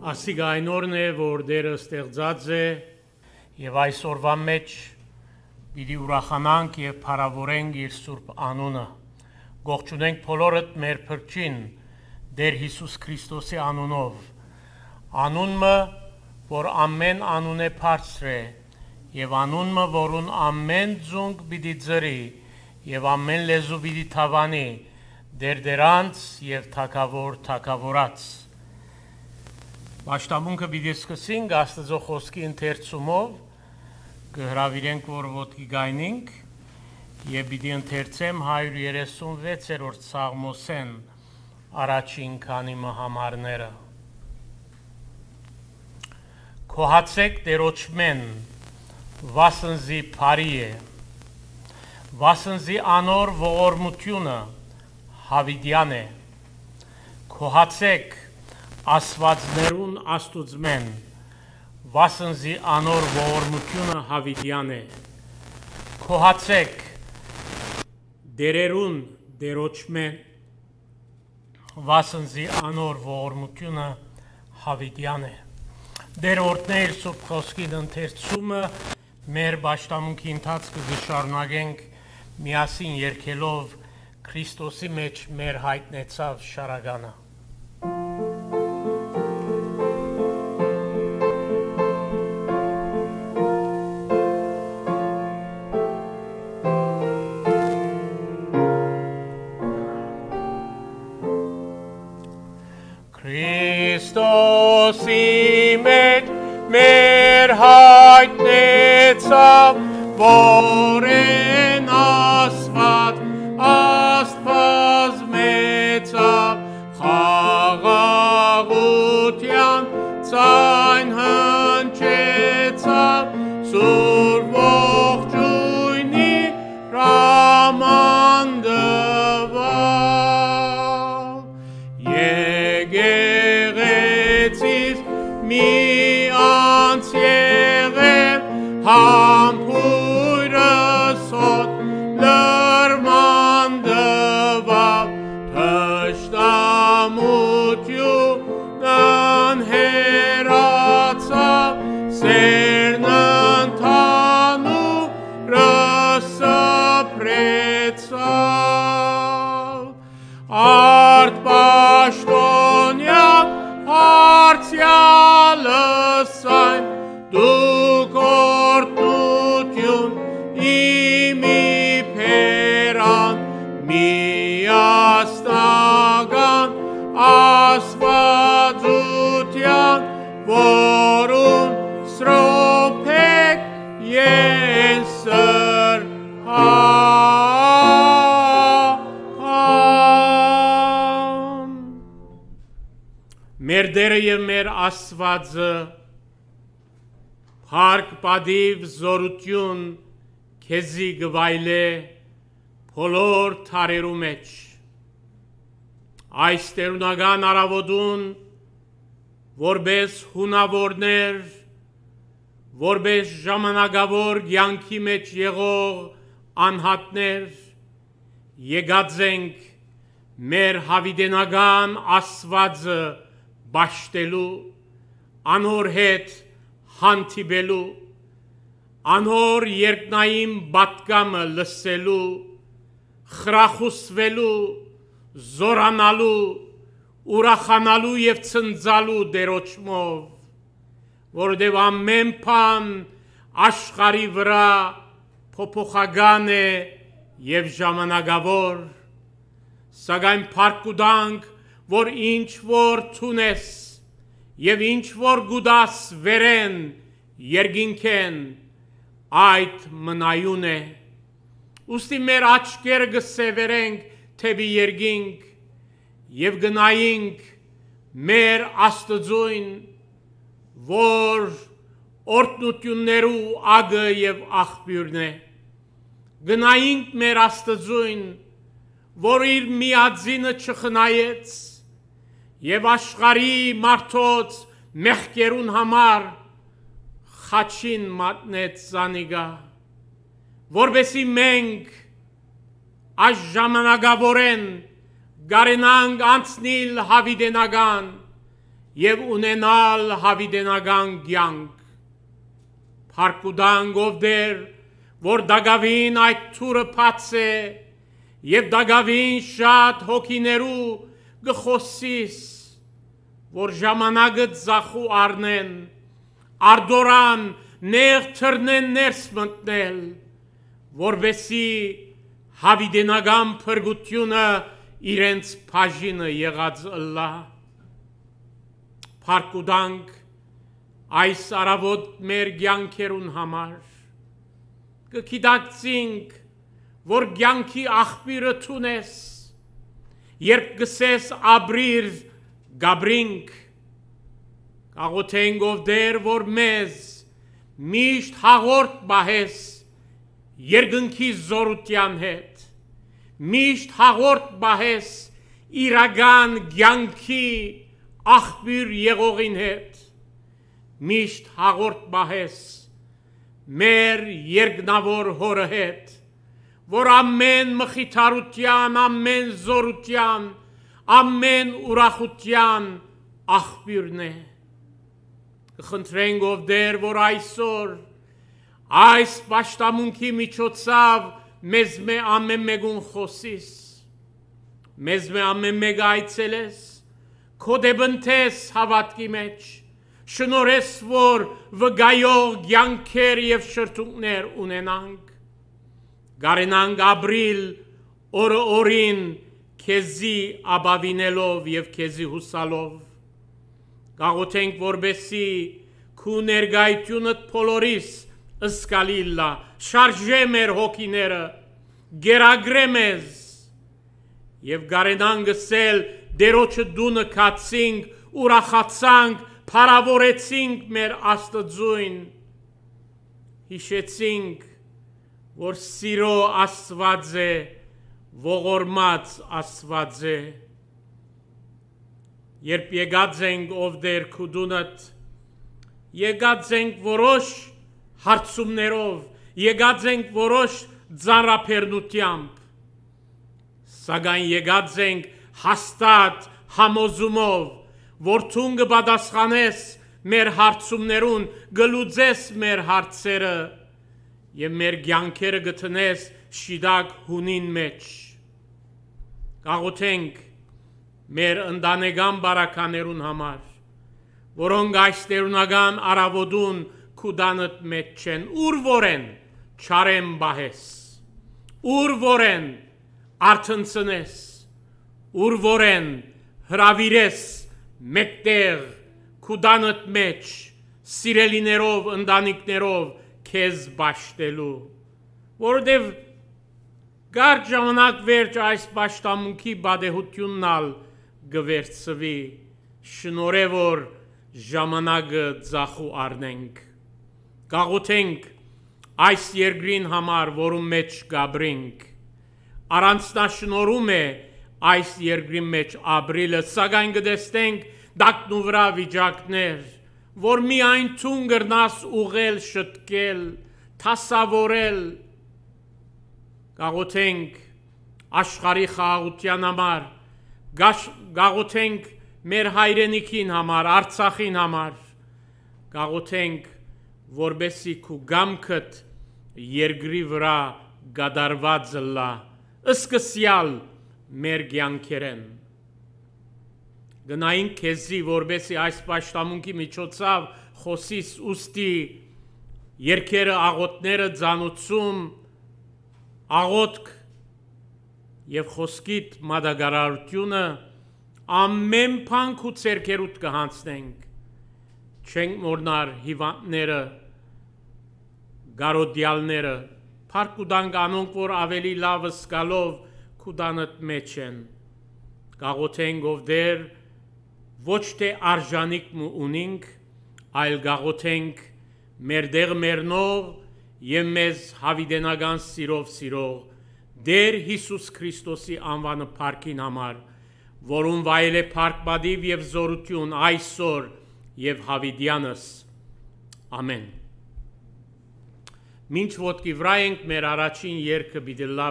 Ասիգա այն օրն է, որ Տերը ստեղծած է, եւ այս օրվա մեջ պիտի ուրախանանք եւ փառավորենք իր սուրբ անունը։ Գողջունենք բոլորդ մեր փրկին Տեր Հիսուս Քրիստոսի անունով։ Անունը, որ ամեն անուն է բարձր է, եւ անունը, որուն ամեն ձունգ պիտի ձրի, եւ ամեն լեզու պիտի թավանի, դերդերանց եւ թագավոր թագավորած։ Պաշտամունքը պիտի սկսենք Աստծո խոսքի ընթերցումով, կհրավիրենք, որ ոտքի գայնենք, եւ պիտի ընթերցեմ 136-րդ Սաղմոսեն առաջին քանի համարները։ Քոհացեք Տերոջմեն, վասնզի բարի է, վասնզի անոր ողորմությունը հավիդյան է, քոհացեք Աստվածներուն Աստուծմեն, վասնզի անոր ողորմությունը հավիդյան է, քոհացեք դերերուն Տերոջմեն, վասնզի անոր ողորմությունը հավիդյան է։ Դեր օրդներ Սուրբ Խոսքին ընթերցումը մեր պաշտամունքի ընթացքը կշարունակենք միասին երգելով Քրիստոսի մեջ մեր հայտնեցավ շարագանը։ Քրիստոսի մեջ մեր հայտնեցավ, որ են ասված Աստված մեծավ, խաղաղության ձայն հնչեցավ, սուրբ ողջույնի հրամանդվավ, եկեղեցիս մի անց եղել, համբույրս հոտ լրմանդվավ, թշնամությունն հեռացավ, սերն ընդհանուրը սփռեցավ, արդ պաշտոնյա հարցյալս այն, դուք օրդություն իմի փերան, միասնական ասվածության, որուն սրոփեք եսր Մեր Տերը եւ մեր Աստվածը փառք, պատիվ, զորություն քեզի գվայլե բոլոր թարերու մեջ։ Այս տերունական արավոտուն, որպես հունավորներ, որպես ժամանակավոր կյանքի մեջ եղող անհատներ, եկած ենք մեր հավիտենական Աստվածը բաշտելու, անոր հետ հանդիպելու, անոր երկնային պատգամը լսելու, խրախուսվելու, զորանալու, ուրախանալու եւ ցնծալու Տերոջմով, որովհետեւ ամեն բան աշխարհի վրա փոփոխական է եւ ժամանակավոր, սակայն փառք որ ինչ որ ցունես եւ ինչ որ գուդաս վերեն երգինքեն այդ մնայուն է, ուստի մեր աչքերը կսևերենք թեպի երգինք եւ գնայինք մեր Աստծուն, որ օրդնություններու ագը եւ աղբյուրն է, գնայինք մեր Աստծուն, որ իր միածինը չխնայեց եւ աշխարհի մարդոց մեղքերուն համար խաչին մատնեց զանիգա, որբեսի մենք այս ժամանակավորեն գարենանք անցնիլ հավիտենական եւ ունենալ հավիտենական կյանք։ Փառք ով դեր, որ դագավին այդ թուրը փած է եւ դագավին շատ հոգիներու գխոսիս, որ ժամանակը ձախու առնեն, արդորան նեղ թրնեն ներս մտնել, որբեսի հավիտենական փրկությունը իրենց բաժինը եղած ըլլա։ Փառք այս արավոտ մեր կյանքերուն համար, կգիտակցինք, որ կյանքի աղբյուրը թունես, երբ գսես ապրիր գաբրինք, կաղոթենք ով դեր, որ մեզ միշտ հաղորդ բահես երկնքի զորության հետ, միշտ հաղորդ բահես իրական կյանքի աղբյուր եղողին հետ, միշտ հաղորդ բահես մեր երկնավոր հորը հետ, որ ամեն մխիթարության, ամեն զորության, ամեն ուրախության աղբյուրն է։ Կխնդրենք ով դեր, որ այսօր այս պաշտամունքի միջոցով մեզ մե ամեն մեկուն խոսիս, մեզ մե ամեն մեկ այցելես, քո դեբնտես հավատքի մեջ, շնորհես, որ վգայող կյանքեր եւ շրթունքներ ունենանք, գարենանք ապրիլ օրը օրին քեզի ապավինելով եւ քեզի հուսալով, կաղոթենք, որբեսի քու ներգայությունդ բոլորիս ըսկալիլլա, շարժե մեր հոգիները, գերագրե մեզ եւ գարենանք գսել դերոջը դունը կացինք, ուրախացանք, փառավորեցինք մեր Աստծուն, հիշեցինք, որ սիրո Աստված է, ողորմած Աստված է, երբ եկած ենք ով դեր քու դունդ, եկած ենք որոշ հարցումներով, եկած ենք որոշ ծանրաբեռնությամբ, սակայն եկած ենք հաստատ համոզումով, որ ցուն կպատասխանես մեր հարցումներուն, գլուծես մեր հարցերը եւ մեր կյանքերը գտնես շիդակ հունին մեջ։ Կաղոթենք մեր ընտանեկան բարականերուն համար, որոնք այս տերունական արավոդուն քուդանդ մեջ չեն, ուր որեն չարեմ բահես, ուր որեն արթնցնես, ուր որեն հրավիրես մեկտեղ քուդանդ մեջ սիրելիներով, ընտանիքներով քեզ բաշտելու, որովհետև գար ժամանակ վերջ այս պաշտամունքի բադեհություննալ գվերցվի, շնորհե որ ժամանակը ձախու առնենք, կաղոթենք այս երկրին համար, որում մեջ գաբրինք, առանցնաշնորհում է այս երկրի մեջ ապրիլը, սակայն կտեսնենք դակնուվրա վիճակներ, որ միայն ցուն գրնաս ուղել, շտկել, թասավորել, կաղոթենք աշխարհի խաղաղության համար, կաղոթենք մեր հայրենիքին համար, Արցախին համար, կաղոթենք, որբեսի քու գամքդ երկրի վրա գադարված լա, ըսկսյալ մեր կյանքերեն։ Գնայինք քեզի, որբեսի այս պաշտամունքի միջոցով խոսիս ուստի երկերը, աղոտները, ծանուցում, աղոտք եւ խոսքիդ մադագարարությունը ամեն բան քու ցերկերուտ կհանցնենք, չենք մորնար հիվանդները, գարոդյալները, փառք ուտանք անոնք, որ ավելի լավ սկալով քուդանդ մեջ են, կաղոթենք ով դեր, ոչ թե արժանիք ունինք, այլ կաղոթենք մեր դեղ մերնող եւ մեզ հավիտենական սիրով սիրող դեր Հիսուս Քրիստոսի անվանը փառքին համար, որում վայել է փառք բադիվ եւ զորություն այսօր եւ հավիտյանս։ Ամեն։ Մինչ ոտքի վրա ենք մեր առաջին երգը պիտի լա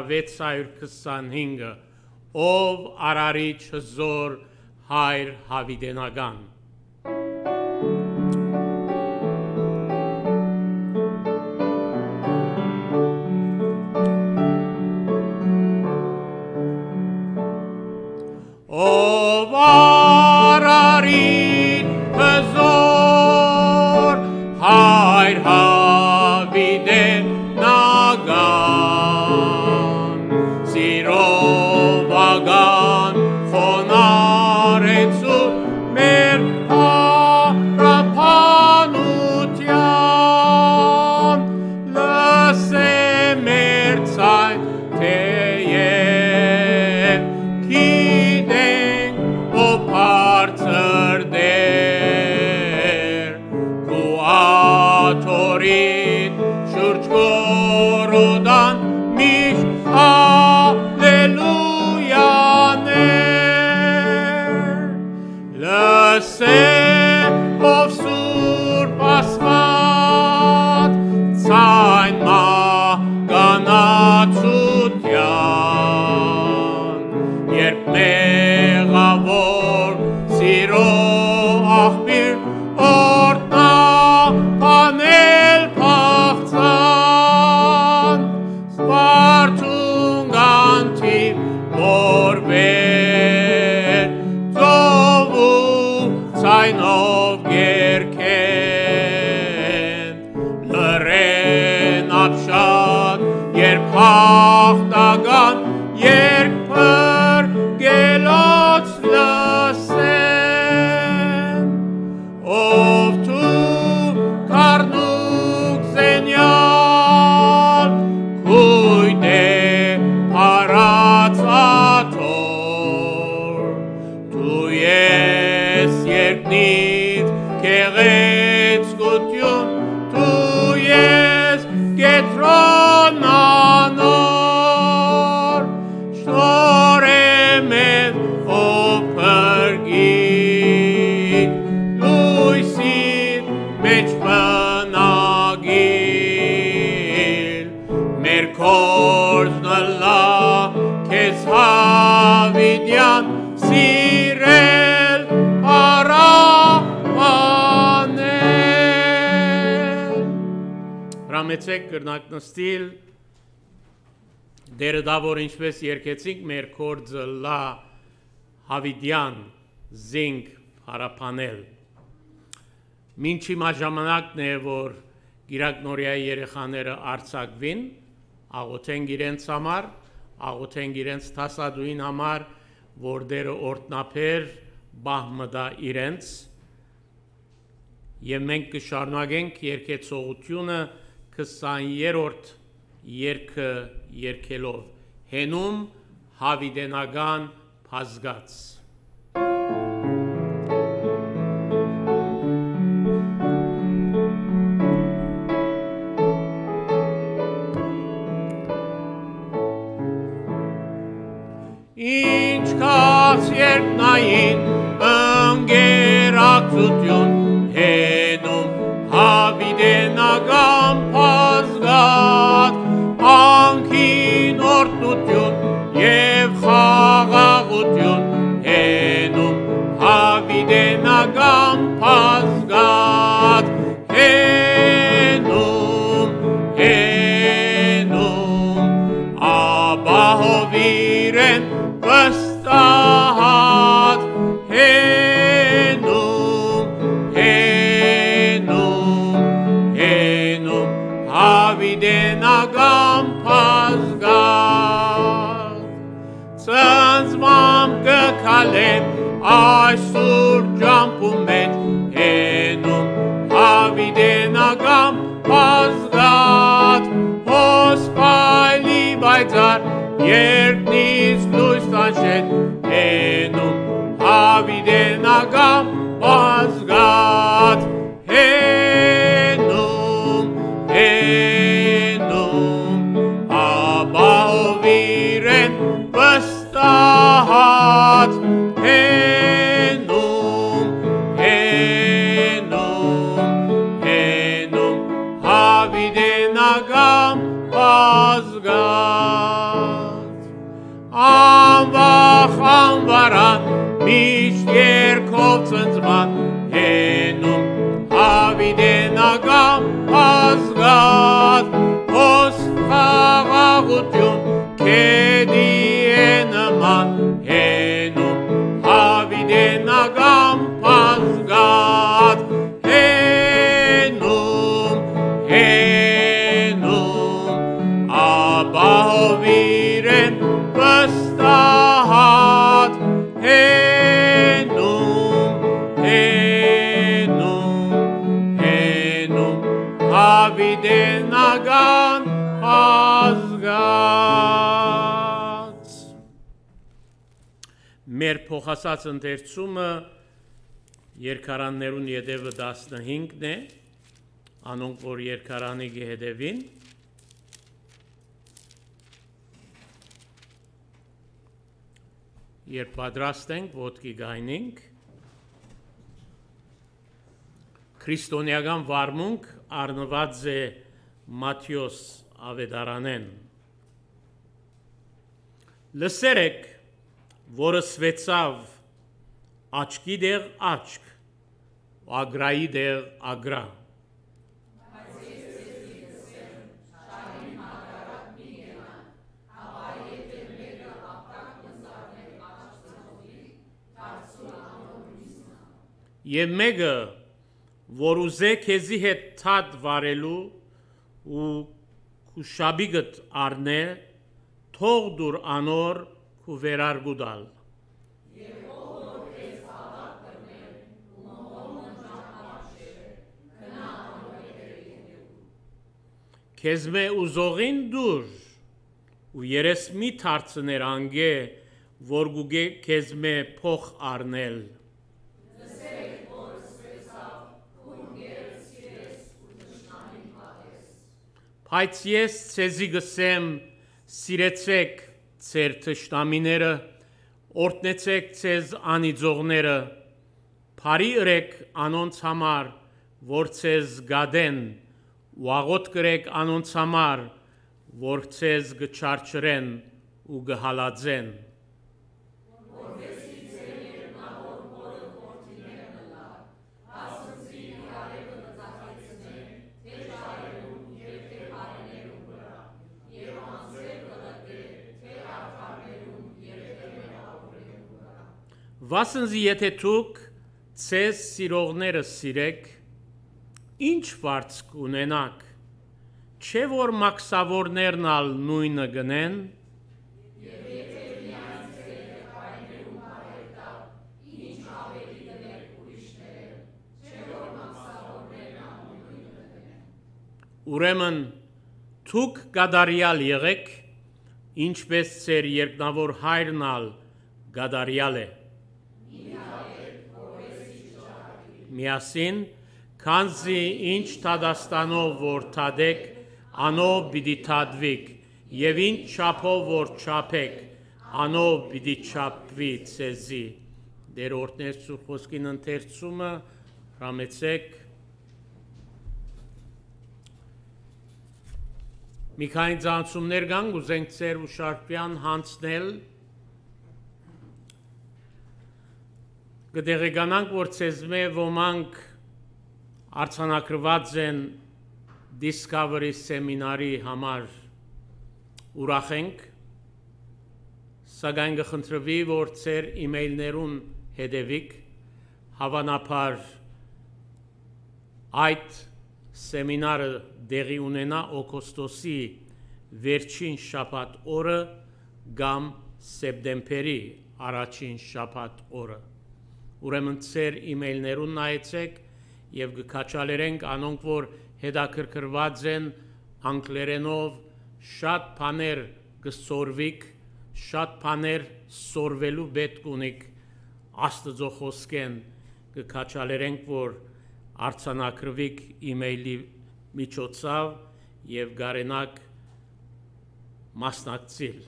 625-ը, ով արարիչ հզոր հայր հավիտենական։ Արարին հզոր հայր հավիդեն նագան սիրով ագան խոնարեցու մեր պարապանության լսե մեր ցայն թեև գիտենք ով բարձր դեր քու աթորին շուրջ գորոդան միշտ հալելույաներ լսե ով սուրբ ասված ցայն մագանացության երբ մեղավոր սիրո աղբիր օրտնապանել փախցան սպարտունգանթի մորվեր ծովու ցայնով գերքեն լրեն ապշան երբ հաղթական երբ փրկելոց լսեն ով դու կառնուկ զենյալ քույդ է փարածաթոր դու ես երկնից գեղեցկություն դու ես կետրոնանոր շնորհեմ եմ ով փրկի լույսին մեջ բնագիր մեր կորձը լա քեզ հավիդյան սիրել պարապանել հրամեցեք կրնակնստիլ դերը դա որ ինչպես երկեցինք մեր կորձը լա հավիդյան զինք հարապանել մինչ հիմա ժամանակն է որ գիրակնորիայի երեխաները արձակվին աղոթենք իրենց համար աղոթենք իրենց տասադուին համար որ դերը օրտնապեր բահմդա իրենց եւ մենք կշարունակենք երկեցողությունը 20-րդ երկը երկելով հենում հավիդենական փազգաց ինչ կաց երկնային ընկերակցություն հենում հավիդենական փազգաց անքին օրտնություն և խաղաղություն հենում հավիդենական փազգաց հենում ապահով իրեն վստահած հենում հավիդենական փազգաց ծնծմամբ կքալեմ այսուր ջամփում մեջ հենում հավիդենական փազգաց հոսպայլի բայցար երկնից լույս տանշեն հենում հավիդենական փազգաց հենում ապահով իրեն վստահած հենում հավիդենական փազգաց անվախ անվարան միշտ երկով ծնծման հենում հավիդենական փազգաց հոս խաղաղություն քեդի է նման հենում հավիդենական փոխասած ընթերցումը երկարաններուն յետևը 15-ն է, անոնք որ երկարանի գեհետևին, երբ պատրաստ ենք, ոտքի գայնենք, քրիստոնեական վարմունք առնված է Մատթեոս ավետարանեն։ Լսերեք, որը սվեցավ աչքի դեղ աչք, ագրայի դեղ ագրա։ Եվ մեկը, որ ուզե քեզի հետ թաթ վարելու ու քուշաբիգդ առնե, թող դուր անոր քու վերարգուդալ։ Քեզմե ուզողին դուր ու երես մի թարցներ անգե, որ գուգե քեզմե փող առնել։ Բայց ես ցեզի գսեմ, սիրեցեք ձեր թշնամիները, օրհնեցեք ձեզ անիծողները, բարի ըրեք անոնց համար, որ ձեզ գադեն, ու աղոտ կրեք անոնց համար, որ ձեզ գչարչրեն ու գհալածեն։ Վասնզի եթե դուք ձեզ սիրողները սիրեք, ինչ վարձք ունենաք, չէ որ մաքսավորներն ալ նույնը գնեն, ուրեմն դուք գադարյալ եղեք, ինչպես ձեր երկնավոր հայրն ալ գադարյալ է։ Միասին, քանզի ինչ թադաստանով որ թադեք, անով պիտի թադվիք, եւ ինչ չափով որ չափեք, անով պիտի չափվի ձեզի։ Դեր օրհներ Սուրբ Խոսքին ընթերցումը, հրամեցեք։ Մի քանի ցանցումներ կան, ուզենք ձեր ուշարպյան հանցնել։ Կդեղեկանանք, որ ցեզմե ոմանք արձանագրված են Discovery սեմինարի համար ուրախ ենք, սակայն կխնդրվի, որ ձեր իմեյլներուն հետևիք, հավանաբար այդ սեմինարը դեղի ունենա օգոստոսի վերջին շաբաթ օրը կամ սեպտեմբերի առաջին շաբաթ օրը։ Ուրեմն ձեր իմեյլներուն նայեցեք եւ կքաչալերենք անոնք, որ հետաքրքրված են անգլերենով շատ բաներ կսորվիկ, շատ բաներ սորվելու պետք ունիք Աստծո խոսքեն, կքաչալերենք, որ արձանագրվիկ իմեյլի միջոցով եւ գարենակ մասնակցիլ։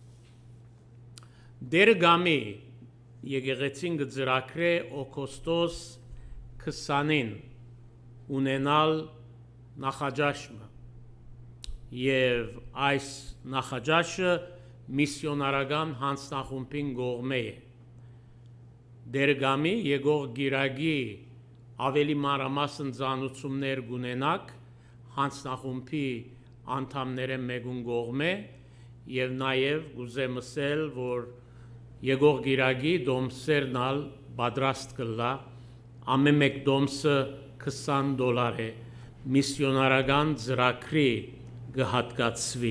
Դեր գամի Եկեղեցին կձրակրե օգոստոս 20-ին ունենալ նախաճաշը եւ այս նախաճաշը միսիոնարական հանձնախումբին կողմէ է։ Դերգամի եկող գիրագի ավելի մանրամասն ծանոթություններ կունենաք հանձնախումբի անդամները մեկուն կողմէ եւ նաեւ կուզեմ ասել, որ եկող գիրագի դոմսերն ալ պատրաստ կլա, ամեն մեկ դոմսը $20 է, միսիոնարական ծրագրի կհատկացվի։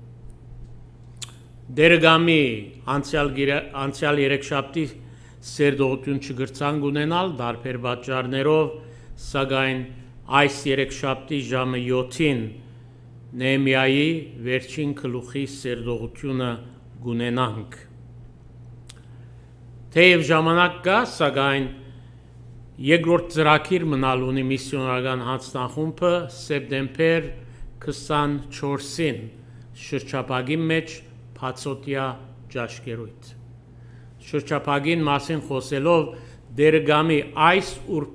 Դերգամի անցյալ երեքշաբթի սերդողություն չգրցանք ունենալ դարբեր պատճառներով, սակայն այս երեքշաբթի ժամը 7-ին Նեհեմիայի վերջին գլուխի սերդողությունը կունենանք։ Թեև ժամանակ կա, սակայն երկրորդ ծրագիր մնալ ունի միսիոնարական հանձնախումբը սեպտեմբեր 24-ին շրջապագի մեջ բացօթյա ճաշկերույթ։ Շրջապագին մասին խոսելով դերգամի այս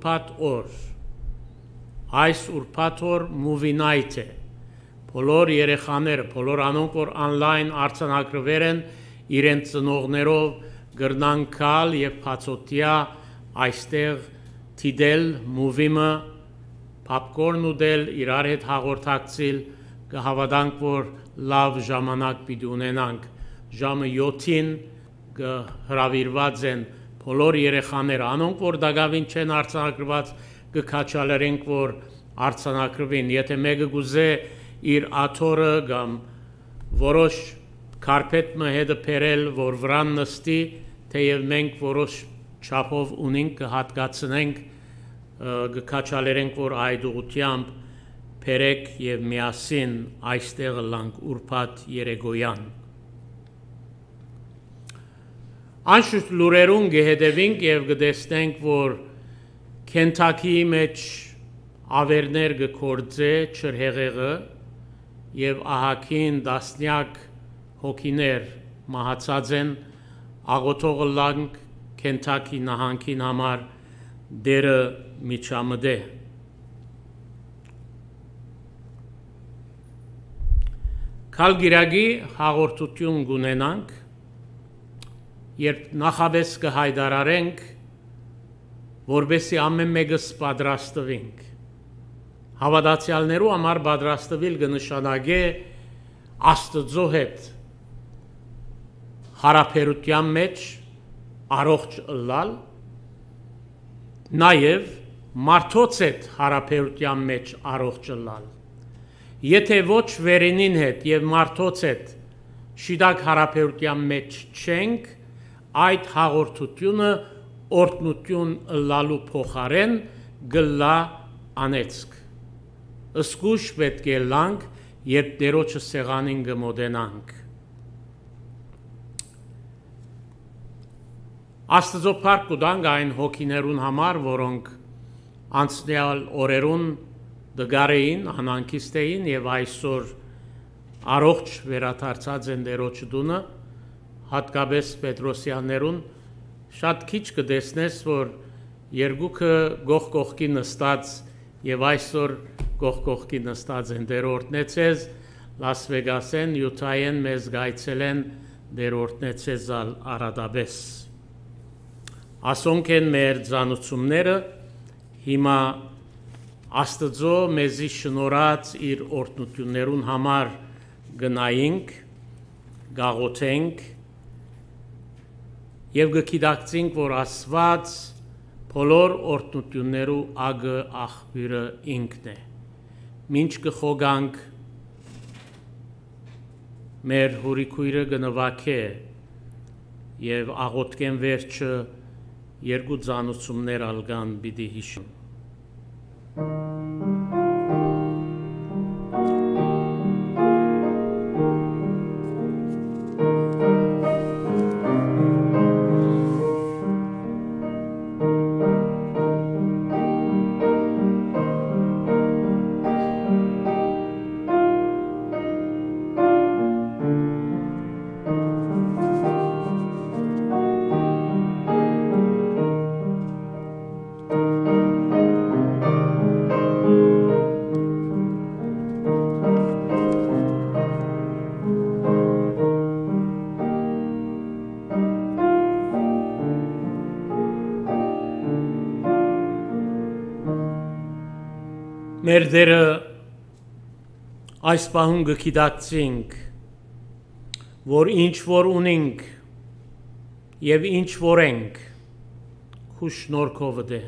ուրբաթ օր movie night է։ Բոլոր երեխաները, բոլոր անոնք որ online արձանագրվել են իրենց ծնողներով գրնան գալ եւ բացօթյա այստեղ դիտել movie-ը, popcorn ուտել, իրար հետ հաղորդակցել, կհավատանք որ լավ ժամանակ պիտի ունենանք։ Ժամը 7-ին հրավիրված են բոլոր երեխաները, անոնք որ դակավին չեն արձանագրված կքաչալերենք որ արձանագրվին, եթե մեկը գուզե իր աթորը կամ որոշ կարպետ հետը բերել որ վրան նստի, թեև մենք որոշ չափով ունենք կհատկացնենք կքաչալերենք որ այդ ուղղությամբ բերեք եւ միասին այստեղ լանք ուրբաթ երեկոյան։ Անշուշտ լուրերուն կհետևենք եւ կտեսնենք որ Քենթաքիի մեջ ավերներ կգործե չրհեղեղը եւ ահագին դասնյակ հոգիներ մահացած են աղոթողը լանք Քենթաքի նահանգին համար դերը միջամտե։ Քալգիրագի հաղորդություն կունենանք երբ նախաբես կհայտարարենք որբեսի ամեն մեկս պատրաստվենք հավատացյալներու համար պատրաստվել կնշանակե Աստծո հետ հարաբերության մեջ առողջ ըլլալ նաև մարդոց հետ հարաբերության մեջ առողջ ըլլալ եթե ոչ վերինին հետ եւ մարդոց հետ շիդակ հարաբերության մեջ չենք այդ հաղորդությունը օրտնություն ըլլալու փոխարեն գլա անեցք ըսկուշ պետք է լանք երբ Տերոջը սեղանին կմոտենանք Աստծո փառք կտանք այն հոգիներուն համար որոնք անցյալ օրերուն դգարեին անանքիստ էին եւ այսօր առողջ վերադարձած են Տերոջը դունը հատկապես Պետրոսյաններուն շատ քիչ կտեսնես որ երկուքը գողկողքի նստած եւ այսօր գողկողքի նստած են դերորդնեցես Լաս Վեգասեն յուտայեն մեզ գայցելեն դերորդնեցեսալ արադաբես ասոնք են մեր ցանուցումները հիմա Աստծո մեզի շնորհած իր օրհնություններուն համար գնայինք գաղոթենք եւ գկիդակցենք որ Աստված բոլոր օրհնություններու ագը աղբյուրը ինքն է ինչ կխոգանք մեր հուրիկույրը կնվակե եւ աղոթքեն վերջը երկու ցանուցումներ ալգան պիտի հիշում Մեր դերը այս պահուն գիտակցենք, որ ինչ որ ունենք եւ ինչ որ ենք, քու շնորհքով դե։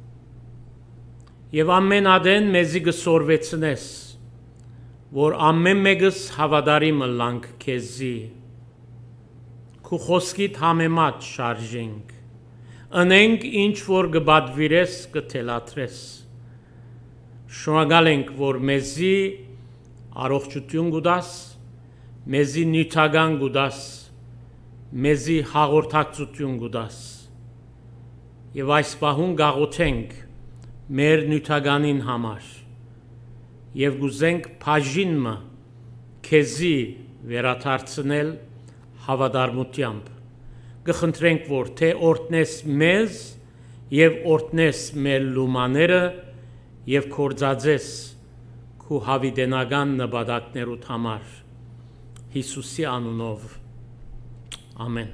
Եվ ամեն ադեն մեզի գսորվեցնես, որ ամեն մեկս հավատարիմ լանք քեզի, քու խոսքիդ համեմատ շարժենք, ընենք ինչ որ գբադվիրես կթելատրես, շնորհակալ ենք, որ մեզի առողջություն գուդաս, մեզի նյութական գուդաս, մեզի հաղորդակցություն գուդաս, եւ այս պահուն գաղութենք մեր նյութականին համար եւ գուզենք բաժինը քեզի վերաթարցնել հավատարմությամբ կխնդրենք որ թե օրտնես մեզ եւ օրտնես մեր լումաները եւ կորձածես քու հավիտենական նպատակներուդ համար Հիսուսի անունով ամեն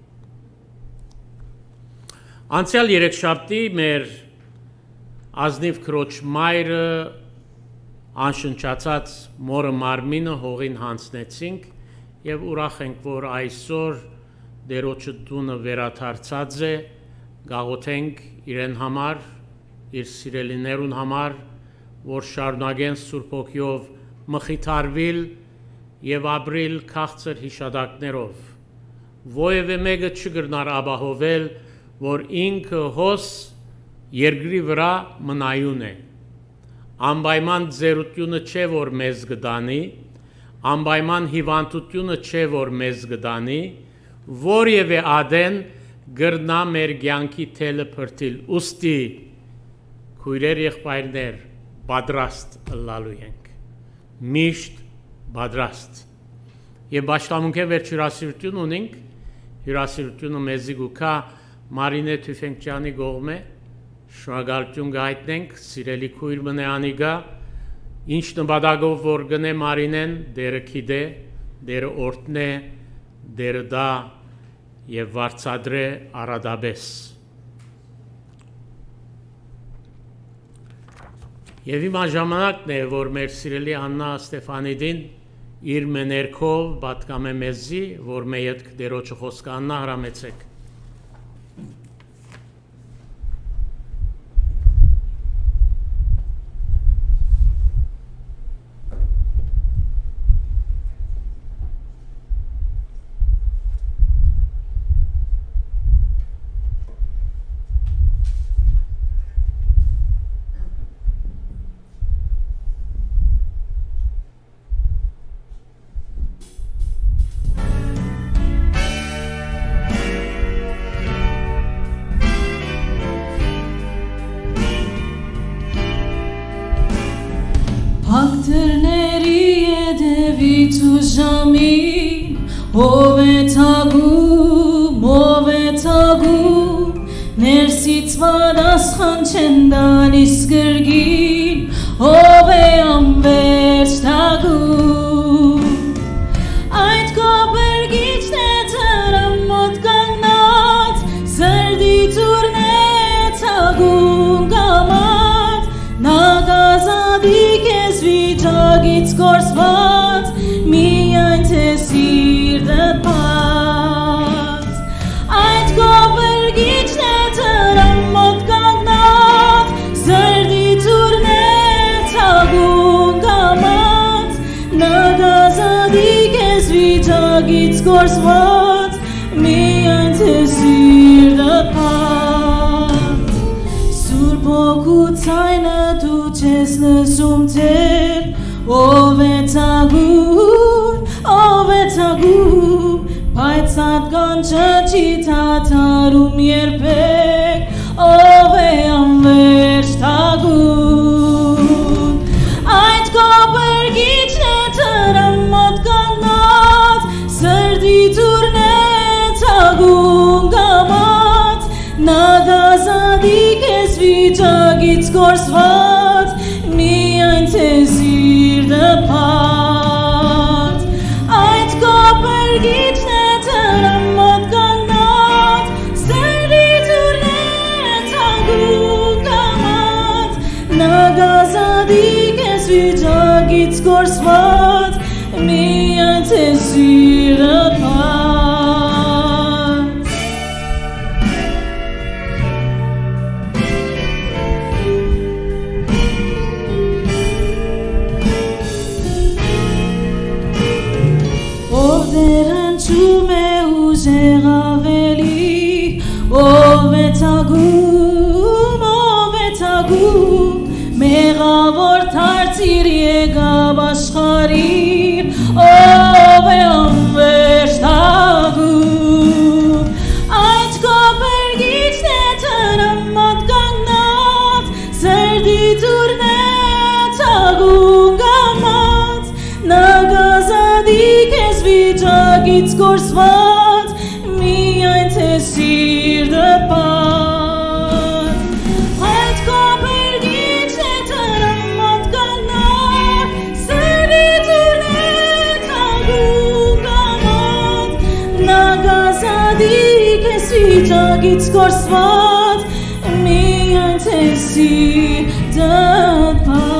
Անցյալ երեքշաբթի մեր ազնիվ քրոջ մայրը անշնչացած մորը մարմինը հողին հանձնեցինք եւ ուրախ ենք որ այսօր դերոջը տունը վերաթարցած է գաղութենք իրեն համար իր սիրելիներուն համար որ շարունակեն Սուրբ Հոգիով մխիթարվել եւ ապրիլ քաղցր հիշադակներով ովևէ մեկը չգրնար ապահովել որ ինքը հոս երկրի վրա մնայուն է անպայման ձերությունը չէ որ մեզ գտանի անպայման հիվանդությունը չէ որ մեզ գտանի որևէ ադեն գրնա մեր կյանքի թելը փրտիլ ուստի քույրեր եղբայրներ պատրաստ ըլլալու ենք միշտ պատրաստ եւ պաշտամունքեն վերջ հյուրասիրություն ունենք հյուրասիրությունը մեզի գուքա Մարինե Թուֆենկյանի գողմե շնորհակալություն գայտնենք սիրելի քույր մնե անիգա ինչ նպատակով որ գնե Մարինեն դերը քիդե դերը օրտնե դերը դա եւ վարչադրե արադաբես եւ հիմա ժամանակն է որ մեր սիրելի Աննա Ստեֆանիդին իր մեներքով պատկամե մեզի որ մեր հետ դերոջը խոսքը Աննա հրամեցեք Ով է թագում, ներսից պատասխան չեն տալիս կրկին, ով է անվերջ թագում, այդ կոպերգիչն է ծրամ մոտ կանգնած, սրդի ծուրն է թագում կամած, նա գազադիկ ես վիճակից կորսված, միայն թե սիրտը պած, այդ կոպերգիչն է ծրամ մոտ կանգնած, սրդի ծուրն է թագում կամած, նա գազադիկ ես վիճակից կորսված, միայն թե սիրտը պած, Սուրբ Հոգու ցայնը դու չես լսում թեր, ով է թագում, բայց սատկանչը չի թաթարում երբեք, ով է անվերջ թագում, այդ կոպերգիչն է ծրամ մոտ կանգնած, սրդի ծուրն է թագում կամած, նա գազադիկ ես վիճակից կորսված, միայն թե սիրտը պած, այդ կոպերգիչն է ծրամ մոտ կանգնած, սրդի ծուրն է թագում կամած, նա գազադիկ ես վիճակից կորսված, միայն թե սիրտը պած, հնչում է ուժեղ ավելի, ով է թագում, մեղավոր դարձիր եկավ աշխարհին, ով է անվերջ թագում, այդ կոպերգիչն է տրամ շիճագից կորսված միայն թե սիրտը պատ Այդ կոպերգից է տրմատ կանար Սերի դուրնետ ագու կամատ Նագազադիկ է շիճագից կորսված միայն թե սիրտը պատ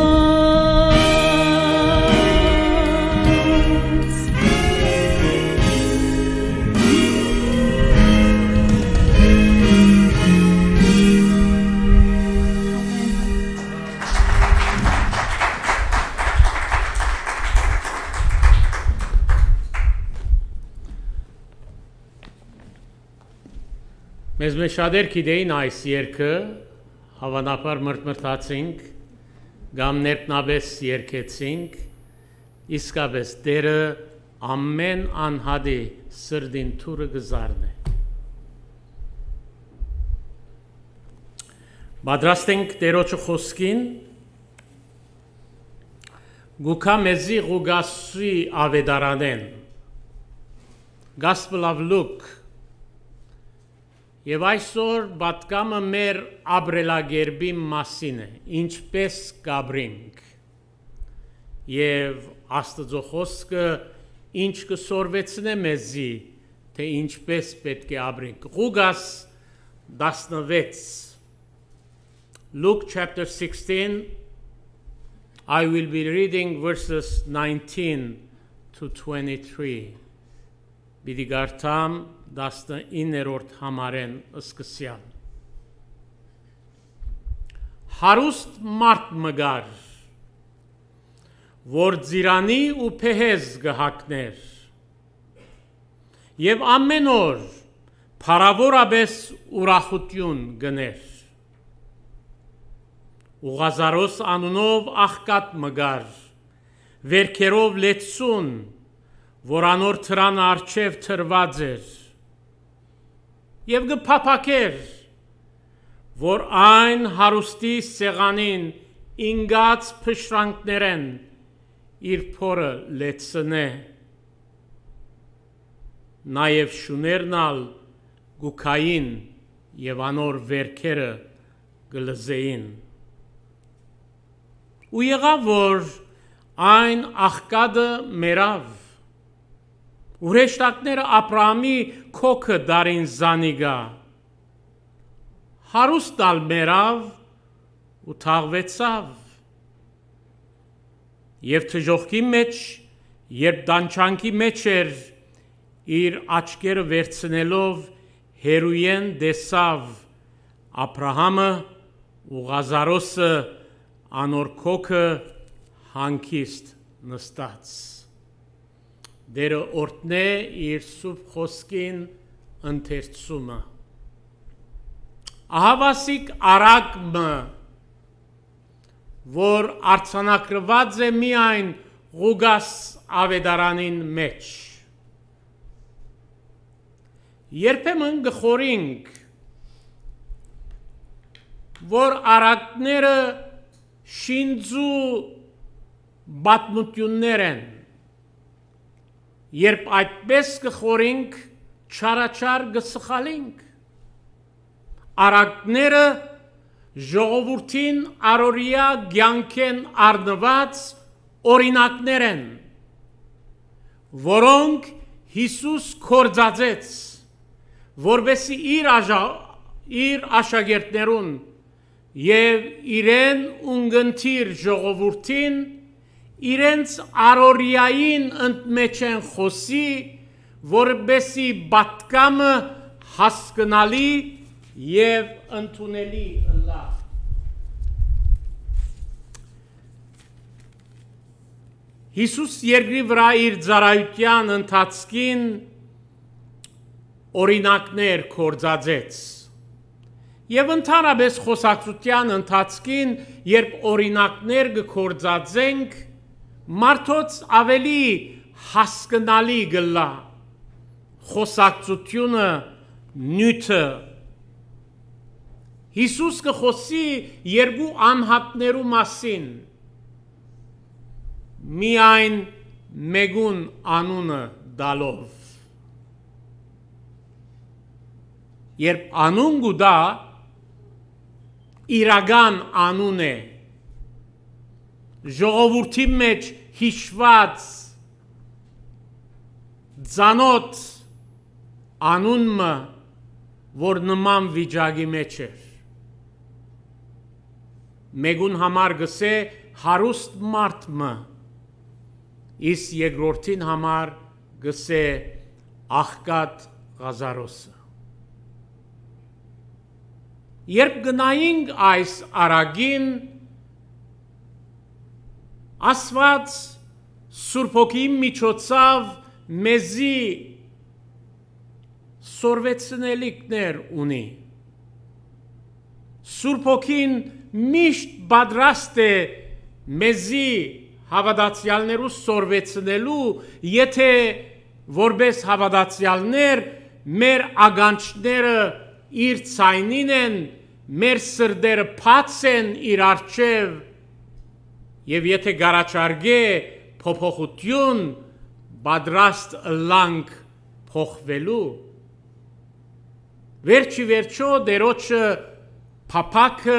Մեզ մեջ շատեր գիտեին այս երգը, հավանաբար մրթմրթացինք, կամ ներբնաբես երգեցինք, իսկապես Տերը ամեն անհատի սրտին թուրը գզարն է։ Պատրաստ ենք Տերոջը խոսքին, գուքա մեզի Ղուգասի ավետարանեն, Gospel of Luke, Եվ այսօր պատկամը մեր ապրելակերպի մասին է, ինչպես կապրենք, և Աստծո խոսքը ինչ կսորվեցնե մեզի, թե ինչպես պետք է ապրենք։ Ղուգաս 16, Luke chapter 16, I will be reading verses 19 to 23. Պիտի գարտամ 19-րդ համարեն սկսյալ։ Հարուստ մարդ մգար, որ ձիրանի ու փեհեզ գհակներ, և ամեն օր փարավորապես ուրախություն գներ։ Ուղազարոս անունով աղկատ մգար, վերքերով լեցուն, որ անոր թրան արջև թրված էր, և գպապակեր, որ այն հարուստի սեղանին ինգած փշրանքներեն իր փորը լեցնե, նաև շուներնալ գուքային և անոր վերքերը գլզեին։ Ու եղավ, որ այն աղկադը մերավ, Ուրեշտակները Աբրահամի քոքը դարին զանիգա, հարուստալ մերավ ու թաղվեցավ, և թժողքի մեջ, երբ դանչանքի մեջ էր, իր աչկերը վերցնելով հերույեն դեսավ Աբրահամը ու Ղազարոսը անոր քոքը հանգիստ նստած։ Դերը օրտնե իր սուրբ խոսքին ընթերցումը։ Ահավասիկ արագմը, որ արձանակրված է միայն Ղուգաս ավետարանին մեջ։ Երբեմն գխորինք, որ արագները շինձու բատմություններ են, Երբ այդպես կխորինք, չարաչար գսխալինք։ Արագները ժողովուրդին առօրյա կյանքեն առնված օրինակներ են, որոնք Հիսուս կործածեց, որպեսզի իր աշակերտներուն և իրեն ունգընթիր ժողովուրդին իրենց առօրյային ընդմեջեն խոսի, որպեսզի պատկամը հասկանալի և ընդունելի ըլլա։ Հիսուս երկրի վրա իր ծառայության ընթացքին օրինակներ կործածեց և ընդհանրապես խոսակցության ընթացքին, երբ օրինակներ կկործածենք, մարդոց ավելի հասկանալի գլա, խոսակցությունը նյութը։ Հիսուս կխոսի երկու անհատներու մասին, միայն մեկուն անունը դալով։ երբ անուն գուտա, իրական անուն է, ժողովրդի մեջ հիշված ծանոթ անունը, որ նման վիճակի մեջ էր։ Մեկուն համար գսե հարուստ մարդը, իսկ երկրորդին համար գսե աղքատ Ղազարոսը։ Երբ գնայինք այս արագին, Աստված Սուրբ Հոգի միջոցով մեզի սորվեցնելիքներ ունի։ Սուրբ Հոգին միշտ պատրաստ է մեզի հավատացյալներու սորվեցնելու, եթե որպես հավատացյալներ մեր ագանչները իր ցայնին են, մեր սրտերը բաց են իր առջև, եւ եթե գարաչարգե փոփոխություն պատրաստ լանք փոխվելու, վերջի վերջո դերոջը փափակը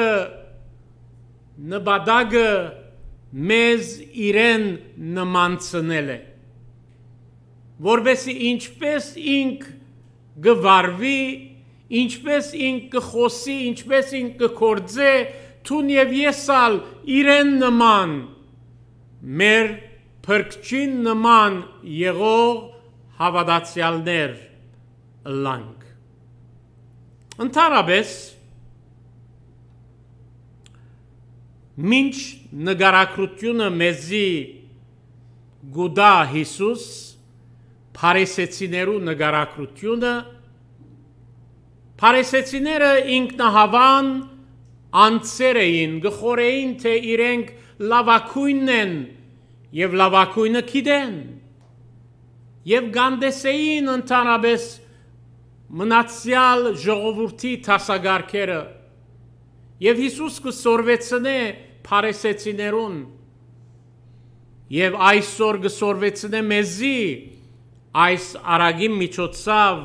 նպատակը մեզ իրեն նմանցնել է, որովհետեւ ինչպես ինք գվարվի, ինչպես ինք կխոսի, ինչպես ինք կկործե, թուն եւ եսալ իրեն նման, մեր փրկչին նման եղող հավատացյալներ լանք։ Ընդհանրապես, մինչ նգարակրությունը մեզի գուտա Հիսուս, փարիսեցիներու նգարակրությունը, փարիսեցիները ինքնահավան անձեր էին, գխորեին, թե իրենք լավակույնն են եւ լավակույնը գիտեն, եւ գանդեսեին ընդհանրապես մնացյալ ժողովրդի տասագարքերը, եւ Հիսուս կսորվեցնե փարիսեցիներուն, եւ այսօր կսորվեցնե մեզի այս արագի միջոցով,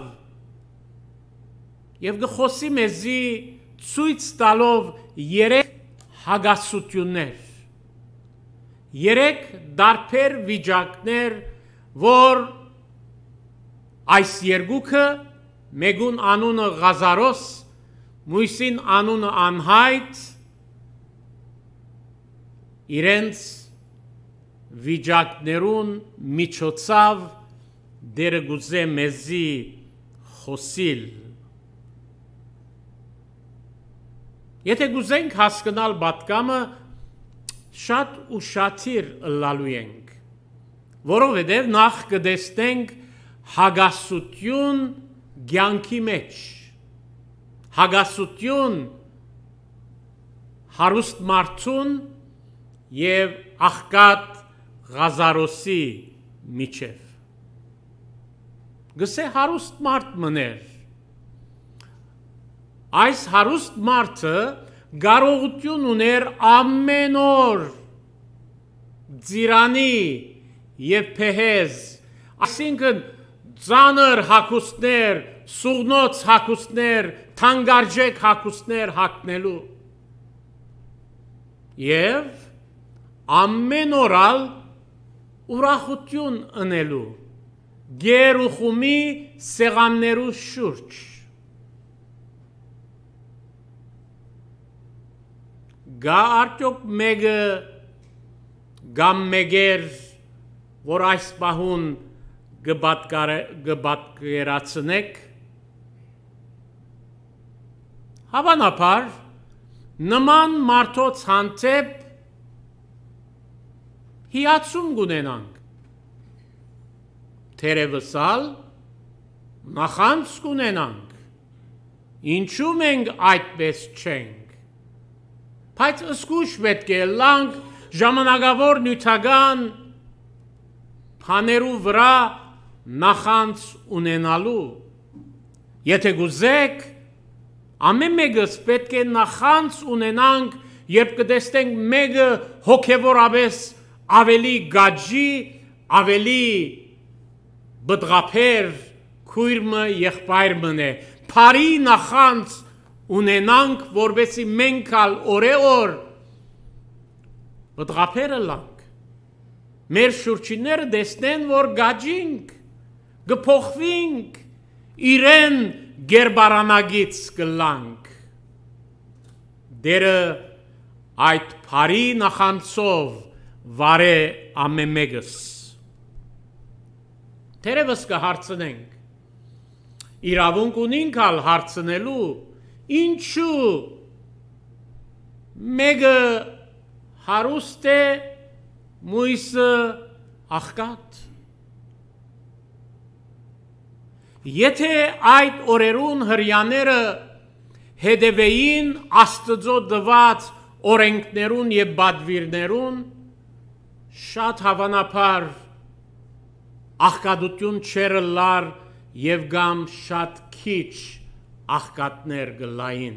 եւ կխոսի մեզի ցույց տալով երեք հագասություններ, երեք դարբեր վիճակներ, որ այս երկուքը մեկուն անունը Ղազարոս, մույսին անունը անհայտ, իրենց վիճակներուն միջոցով դերը գուզե մեզի խոսիլ։ Եթե գուզենք հասկանալ պատկամը, շատ ու շատիր լալու ենք, որովհետև նախ կտեսնենք հագասություն կյանքի մեջ, հագասություն հարուստ մարդուն եւ աղքատ Ղազարոսի միջև։ Գսե հարուստ մարդ մներ, այս հարուստ մարդը կարողություն ուներ ամեն օր ձիրանի եւ փեհեզ, այսինքն ծանր հագուստներ, սուղնոց հագուստներ, թանկարժեք հագուստներ հագնելու եւ ամեն օրալ ուրախություն ընելու գեր ու խումի սեղաններու շուրջ։ Գա արդյոք մեկը կամ մեկեր, որ այս պահուն գպատկերացնեք, հավանաբար նման մարդոց հանդեպ հիացում կունենանք, թերևսալ նախանձ կունենանք, ինչու մենք այդպես չենք, բայց ըսկուշ պետք է լանք ժամանակավոր նյութական բաներու վրա նախանձ ունենալու, եթե գուզեք, ամեն մեկս պետք է նախանձ ունենանք, երբ կտեսնենք մեկը հոգևորապես ավելի գաջի, ավելի բդղափեր քույրը եղբայրն է, բարի նախանց ունենանք, որբեսի մենք ալ օրեօր վտղապերը լանք, մեր շուրջիները դեսնեն, որ գաջինք, գփոխվինք, իրեն գերբարանագից կլանք, դերը այդ բարի նախանցով վարե ամեմեգս, թերևս կհարցնենք, իրավունք ունինք ալ հարցնելու, ինչու մեկը հարուստ է, մույսը աղքատ։ Եթե այդ օրերուն հրյաները հետևեին Աստծո տված օրենքներուն եւ բադվիրներուն, շատ հավանաբար աղքատություն չերը լար եւ գամ շատ քիչ աղքատներ գլային։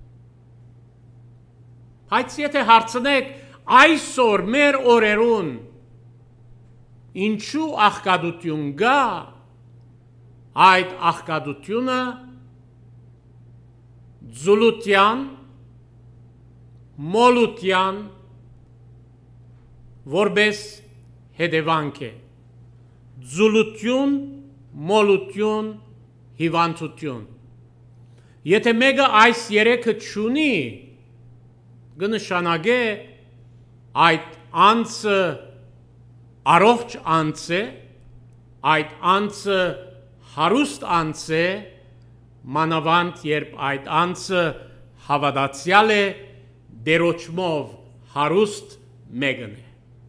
Բայց եթե հարցնեք այսօր մեր օրերուն ինչու աղքատություն գա, այդ աղքատությունը ձուլության, մոլության որպես հետևանք է։ Ձուլություն, մոլություն, հիվանդություն։ Եթե մեկը այս երեքը չունի, կնշանակե այդ անձը առողջ անձ է, այդ անձը հարուստ անձ է, մանավանդ երբ այդ անձը հավատացյալ է, դերոճմով հարուստ մեկն է։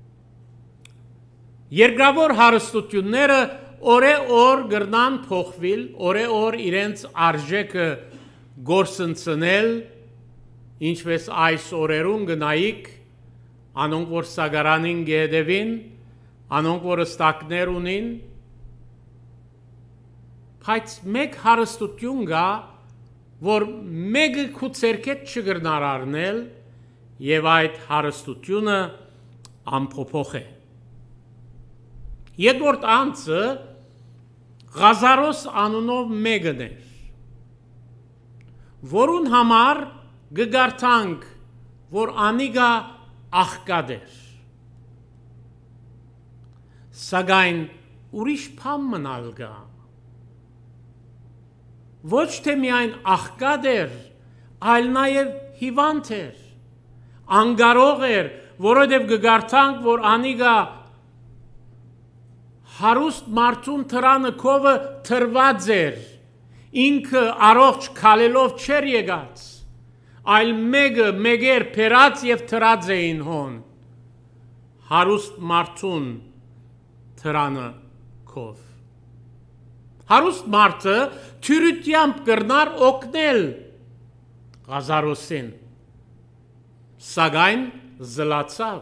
Երկրավոր հարստությունները օրեօր գրնան փոխվել, օրեօր իրենց արժեքը գործընծնել, ինչպես այս օրերուն գնայիք, անոնք որ սագարանին գեդևին, անոնք որ ստակներ ունին, բայց մեկ հարստություն գա, որ մեկը քու ցերքետ չգրնար առնել, եւ այդ հարստությունը ամփոփող է։ Երկրորդ անձը Ղազարոս անունով մեկն էր, որուն համար գգարտանք, որ անիգա աղքատ էր։ Սակայն ուրիշ բան մնալ գա։ Ոչ թե միայն աղքատ էր, այլ նաև հիվանդ էր, անգարող էր, որովհետև գգարտանք, որ անիգա հարուստ մարդուն թրանը կովը թրված էր, ինքը առողջ քալելով չեր եկած, այլ մեկեր փերած եւ թրած էին հոն, հարուստ մարդուն թրանը կով։ Հարուստ մարդը թյուրությամբ կրնար օգնել Ղազարոսին, սակայն զլացավ,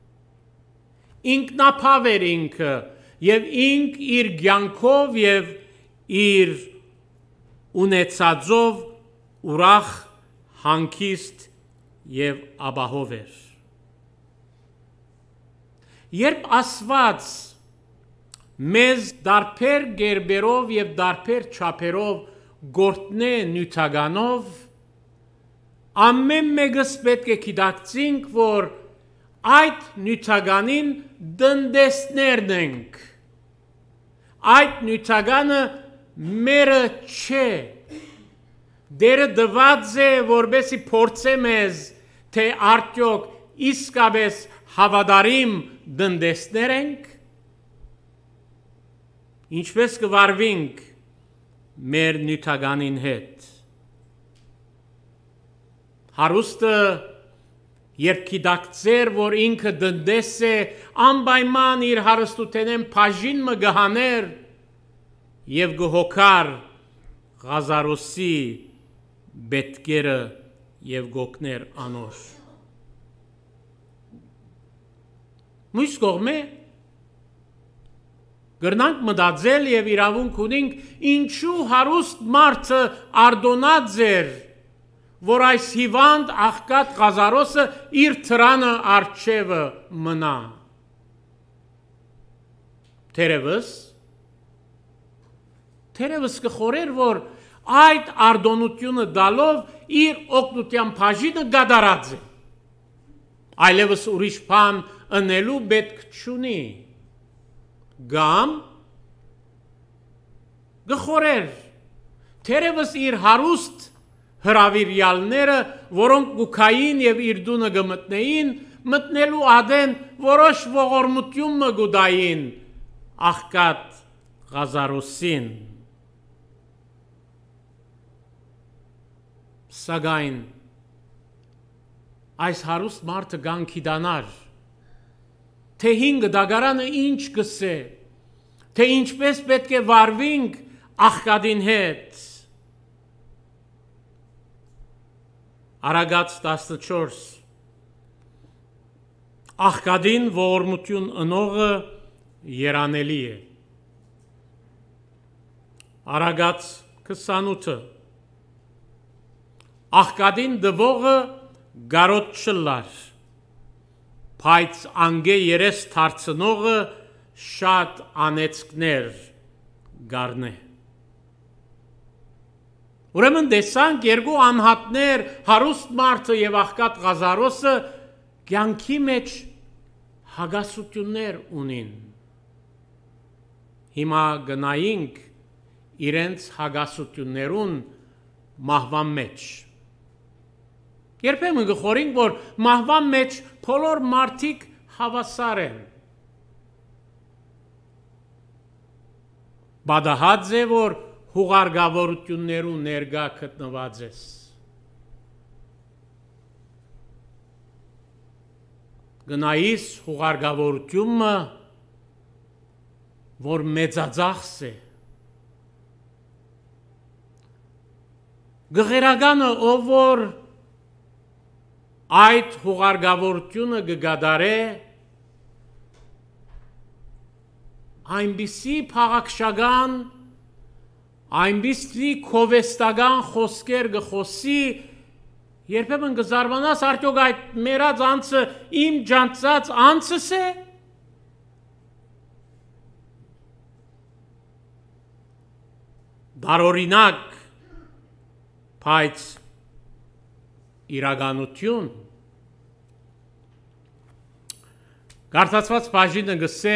ինքնափավ էր ինքը, եւ ինք իր ցանկով եւ իր ունեցածով ուրախ, հանգիստ եւ ապահով էր։ Երբ Աստված մեզ դարբեր գերբերով եւ դարբեր չափերով գործնե նյութականով, ամեն մեկս պետք է գիտակցենք, որ այդ նյութականին դնդեսներն ենք, այդ նյութականը մերը չէ, դերը դված է, որբեսի փորձե մեզ, թե արդյոք իսկապես հավատարիմ դնդեսներ ենք, ինչպես կվարվենք մեր նյութականին հետ։ Հարուստը երբ գիտակցեր, որ ինքը դնդես է, անպայման իր հարստութենեն բաժին մը գհաներ եւ գհոգար Ղազարոսի բետկերը եւ գոկներ անոր։ Մյուս կողմը գրնանք մտածել եւ իրավունք ունենք, ինչու հարուստ մարդը արդոնած էր, որ այս հիվանդ աղքատ Ղազարոսը իր թրանը արջևը մնա։ Թերևս կխորեր, որ այդ արդոնությունը դալով իր օգնության բաժինը գադարած է։ Այլևս ուրիշ բան ընելու պետք չունի։ Գամ գխորեր, թերևս իր հարուստ հրավիրյալները, որոնք գուքային և իր դունը գմտնեին, մտնելու ադեն որոշ ողորմություն մգուդային աղկատ Ղազարոսին։ Սակայն այս հարուստ մարդը գանքիդանար, թե հինգ դագարանը ինչ գսե, թե ինչպես պետք է վարվինք աղկադին հետ։ Արագած 14 Աղկադին ողորմություն ընողը երանելի է։ Արագած 28 Աղկադին դվողը գարոտ չլար, բայց անգե երես թարցնողը շատ անեցքներ գարնե։ Ուրեմն տեսանք երկու անհատներ, հարուստ մարդը և աղկատ Ղազարոսը կյանքի մեջ հագասություններ ունին։ Հիմա գնայինք իրենց հագասություններուն մահվան մեջ։ Երբեմն գխորինք, որ մահվան մեջ բոլոր մարդիկ հավասար են։ Բադահած է, որ հուղարգավորություններու ներգա գտնված ես։ Գնայիս հուղարգավորությունը, որ մեծածախս է։ Գղերագանը, ով որ այդ հուղարգավորությունը գգադարե, այնպիսի փաղաքշական, այնպիսի քովեստական խոսքեր գխոսի, երբեմն գզարմանաս արդյոք այդ մերած անցը իմ ջանցած անցս է։ Դարօրինակ, բայց իրականություն։ Կարդացված բաժինը գսե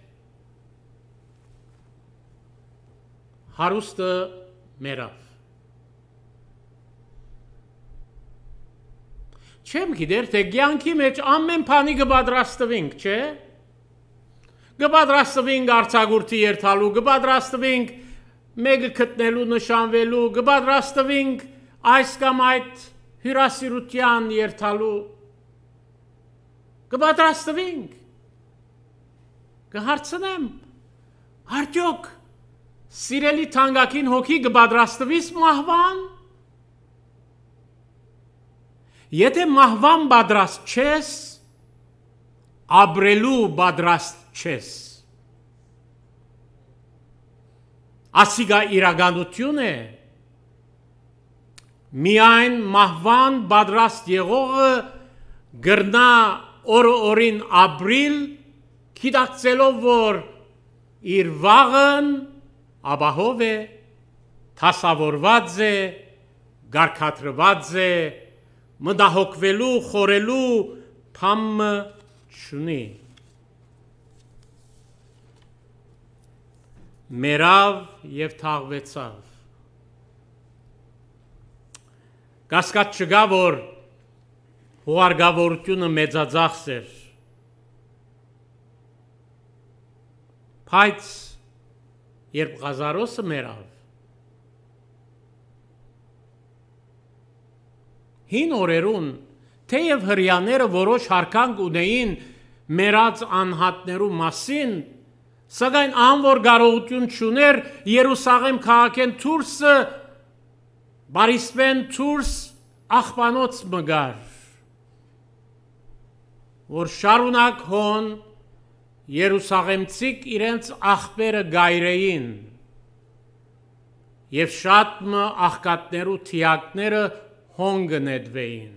հարուստը մերավ։ Չեմ գիտեր, թե կյանքի մեջ ամեն բանի կպատրաստվենք, չէ։ Կպատրաստվենք արձակուրդի երթալու, կպատրաստվենք մեկը գտնելու, նշանվելու, կպատրաստվենք այս կամ այդ հյուրասիրության երթալու, կպատրաստվենք։ Կհարցնեմ, արդյոք սիրելի թանկագին հոգի կպատրաստվիս մահվան։ Եթե մահվան պատրաստ չես, ապրելու պատրաստ չես։ Ասիգա իրականություն է։ Միայն մահվան պատրաստ եղողը գրնա օրը-օրին ապրիլ, գիտակցելով, որ իր վաղն ապահով է, թասավորված է, գարգադրված է, մտահոգվելու, խորելու բամը չունի։ Մերավ և թաղվեցավ։ Կասկած չկա, որ հուղարգավորությունը մեծածախս էր, բայց երբ Ղազարոսը մերավ, հին օրերուն, թեև հրյաները որոշ հարկանք ունեին մերած անհատներու մասին, սակայն անոր կարողություն չուներ Երուսաղեմ քաղաքեն դուրսը բարիսպեն դուրս աղբանոց մգար, որ շարունակ հոն Երուսաղեմցիք իրենց աղբերը գայրեին և շատ մը աղկատներու թիակները հոն գնետվեին։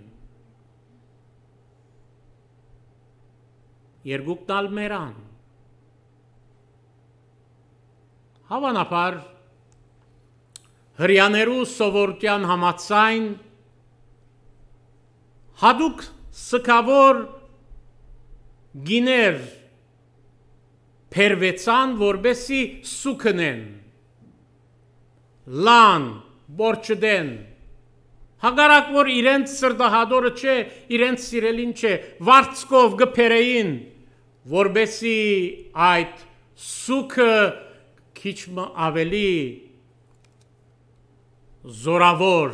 Երկուքն ալ մերան։ Հավանաբար հրյաներու սովորության համաձայն հատուկ սկավոր գիներ փերվեցան, որբեսի սուքնեն, լան, բորչդեն, հագարակ որ իրենց սրդահադորը չէ, իրենց սիրելին չէ, վարձկով գպերեին, որբեսի այդ սուքը քիչ ավելի զորավոր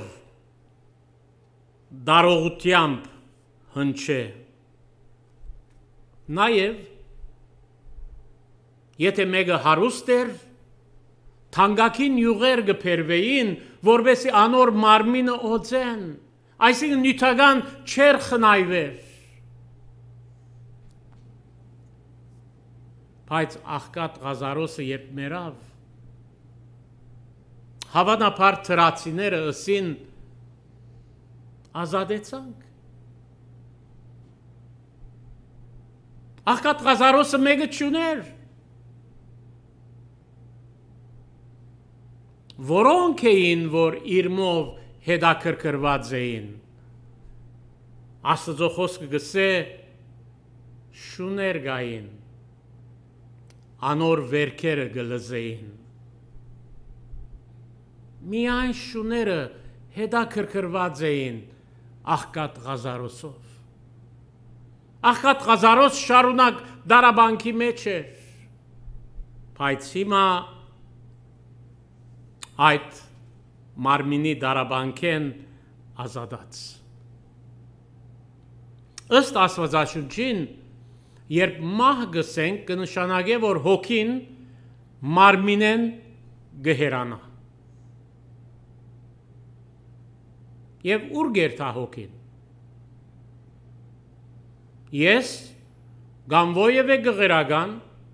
դարողությամբ հնչե։ Նաև եթե մեկը հարուստ էր, թանկագին յուղեր գփերվեին, որբեսի անոր մարմինը օծեն, այսինքն նյութական չեր խնայվեր։ Բայց աղքատ Ղազարոսը երբ մեռավ, հավանաբար թրացիները ըսին ազատեցանք։ Աղքատ Ղազարոսը մեկը չուներ, որոնք էին, որ իրմով հետաքրքրված էին։ Աստծո խոսքը գսե շուներ գային, անոր վերքերը գլզեին։ Միայն շուները հետաքրքրված էին աղքատ Ղազարոսով։ Աղքատ Ղազարոս շարունակ դարաբանքի մեջ էր, բայց հիմա այդ մարմինի դարաբանքեն ազատած։ Ըստ Աստվածաշունչին, երբ մահ գսենք, կնշանակե, որ հոգին մարմինեն գհերանա։ Եվ ուր գերթա հոգին։ Ես գամ ովևէ գղերական,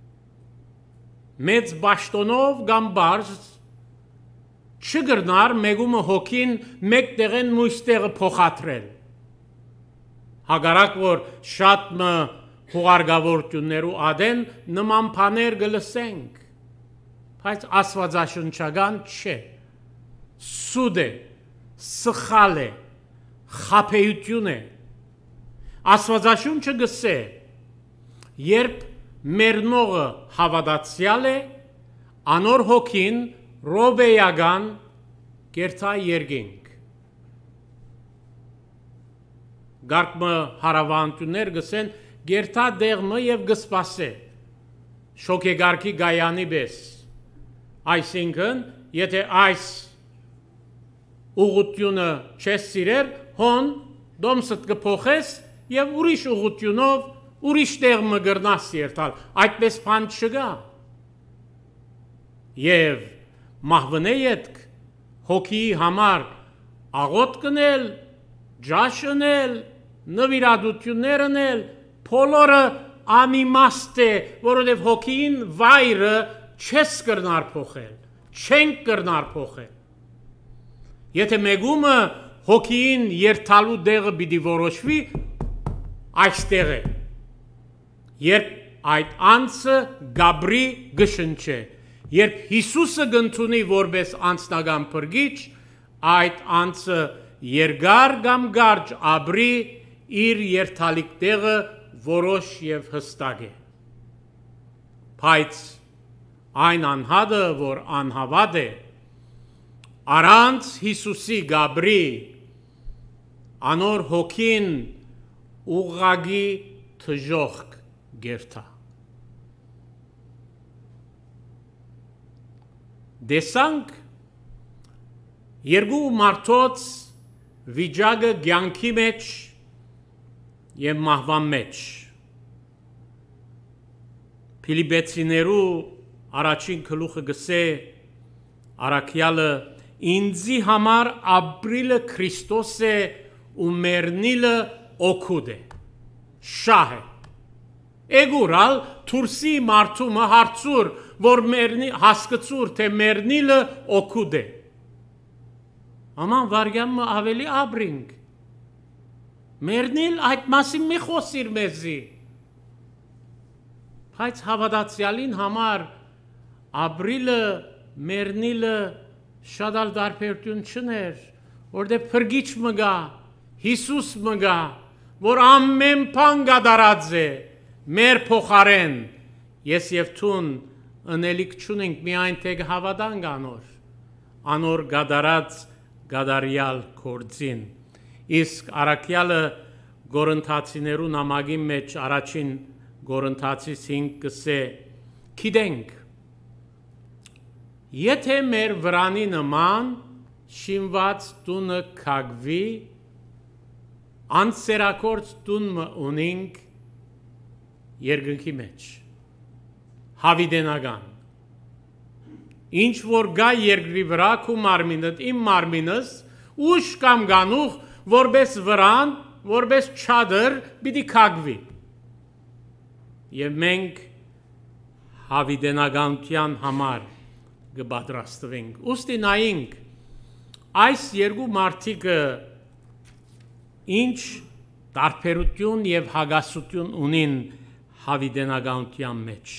մեծ բաշտոնով գամ բարզ, չգրնար մեգումը հոգին մեկ տեղեն մույս տեղը փոխադրել։ Հագարակ որ շատ մը հուղարգավորություններու ադեն նման բաներ գլսենք, բայց աստվածաշնչական չէ, սուդ է, սխալ է, խաբեություն է։ Աստվածաշունչը գսե, երբ մեռնողը հավատացյալ է, անոր հոգին ռոբեյական կերթա երկինք։ Գարկմը հարավանություններ գսեն գերթա դեղմը և գսպասե, շոքեգարքի գայանի բես։ Այսինքն, եթե այս ուղղությունը չես սիրեր, հոն դոմսդ կփոխես և ուրիշ ուղղությունով, ուրիշ տեղմը գրնաս երթալ, այդպես բան չկա։ Եվ մահվնե ետք հոգիի համար աղոտ կնել, ջաշ ընել, նվիրատություններ ընել, բոլորը անիմաստ է, որովհետև հոգին վայրը չես կրնար փոխել, չենք կրնար փոխել։ Եթե մեգումը հոգիին երթալու դեղը պիտի որոշվի, այստեղ է, երբ այդ անձը գաբրի գշնչե, երբ Հիսուսը գնդունի որպես անձնական փրկիչ, այդ անձը երկար կամ կարճ ապրի, իր երթալիք տեղը որոշ և հստակ է։ Բայց այն անհատը, որ անհավատ է, առանց Հիսուսի գաբրի, անոր հոգին ուղղագի թժոխք գերթա։ Դեսանք երկու մարդոց վիճակը կյանքի մեջ և մահվան մեջ։ Փիլիպպեցիներու առաջին գլուխը գսե առաքյալը ինձի համար ապրիլը Քրիստոս է ու մեռնիլը օգուտ է, շահ է։ Էգուրալ թուրսի մարդումը հարցուր, որ հասկացուր, թե մեռնիլը օգուտ է։ Աման վարգյամը ավելի ապրինք։ Մեռնիլ այդ մասին մի խոսիր մեզի։ Բայց հավատացյալին համար ապրիլը, մեռնիլը շատ ալ դարբերություն չներ, որտեղ փրկիչ մը գա, Հիսուս մը գա, որ ամեն բան գադարած է, մեր փոխարեն, ես եւ թուն ընելիք չունենք միայն թե հավատանք անոր գադարած գադարյալ կորձին, իսկ առաքյալը Գորընթացիներու նամակի մեջ առաջին Գորընթացիս 5 կսե գիտենք եթե մեր վրանի նման շինված տունը քագվի անսերակորց տունը ունենք երկնքի մեջ հավիդենական ինչ որ գա երկրի վրա քու մարմինդ իմ մարմինս ուշ կամ գանուխ որպես վրան որպես չադր պիտի քագվի եւ մենք հավիդենականության համար կպատրաստվենք ուստի նայենք այս երկու մարդիկը ինչ տարբերություն եւ հագասություն ունին հավիդենականության մեջ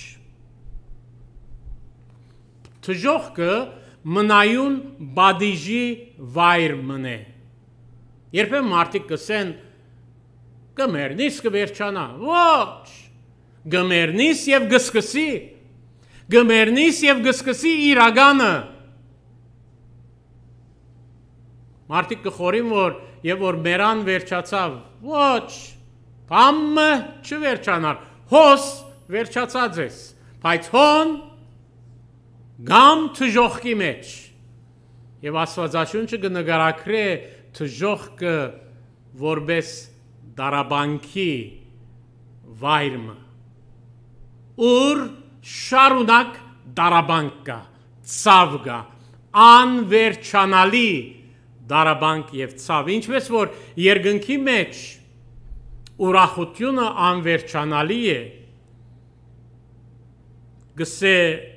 Թժողքը մնայուն բադիժի վայր մնե երբեմն մարդիկ կսեն գմերնիս կվերջանա ոչ գմերնիս եւ գսկսի գմերնիս եւ գսկսի իրականը մարդիկ կխորին որ եւ որ մերան վերջացավ ոչ բամը չվերջանար հոս վերջացած ես բայց հոն գամ թժողքի մեջ եւ Աստվածաշունչը կնկարագրե թժողքը որպես դարաբանքի վայրը ուր շարունակ դարաբանք կա ցավ կա անվերջանալի դարաբանք եւ ցավ ինչպես որ երկնքի մեջ ուրախությունը անվերջանալի է գսե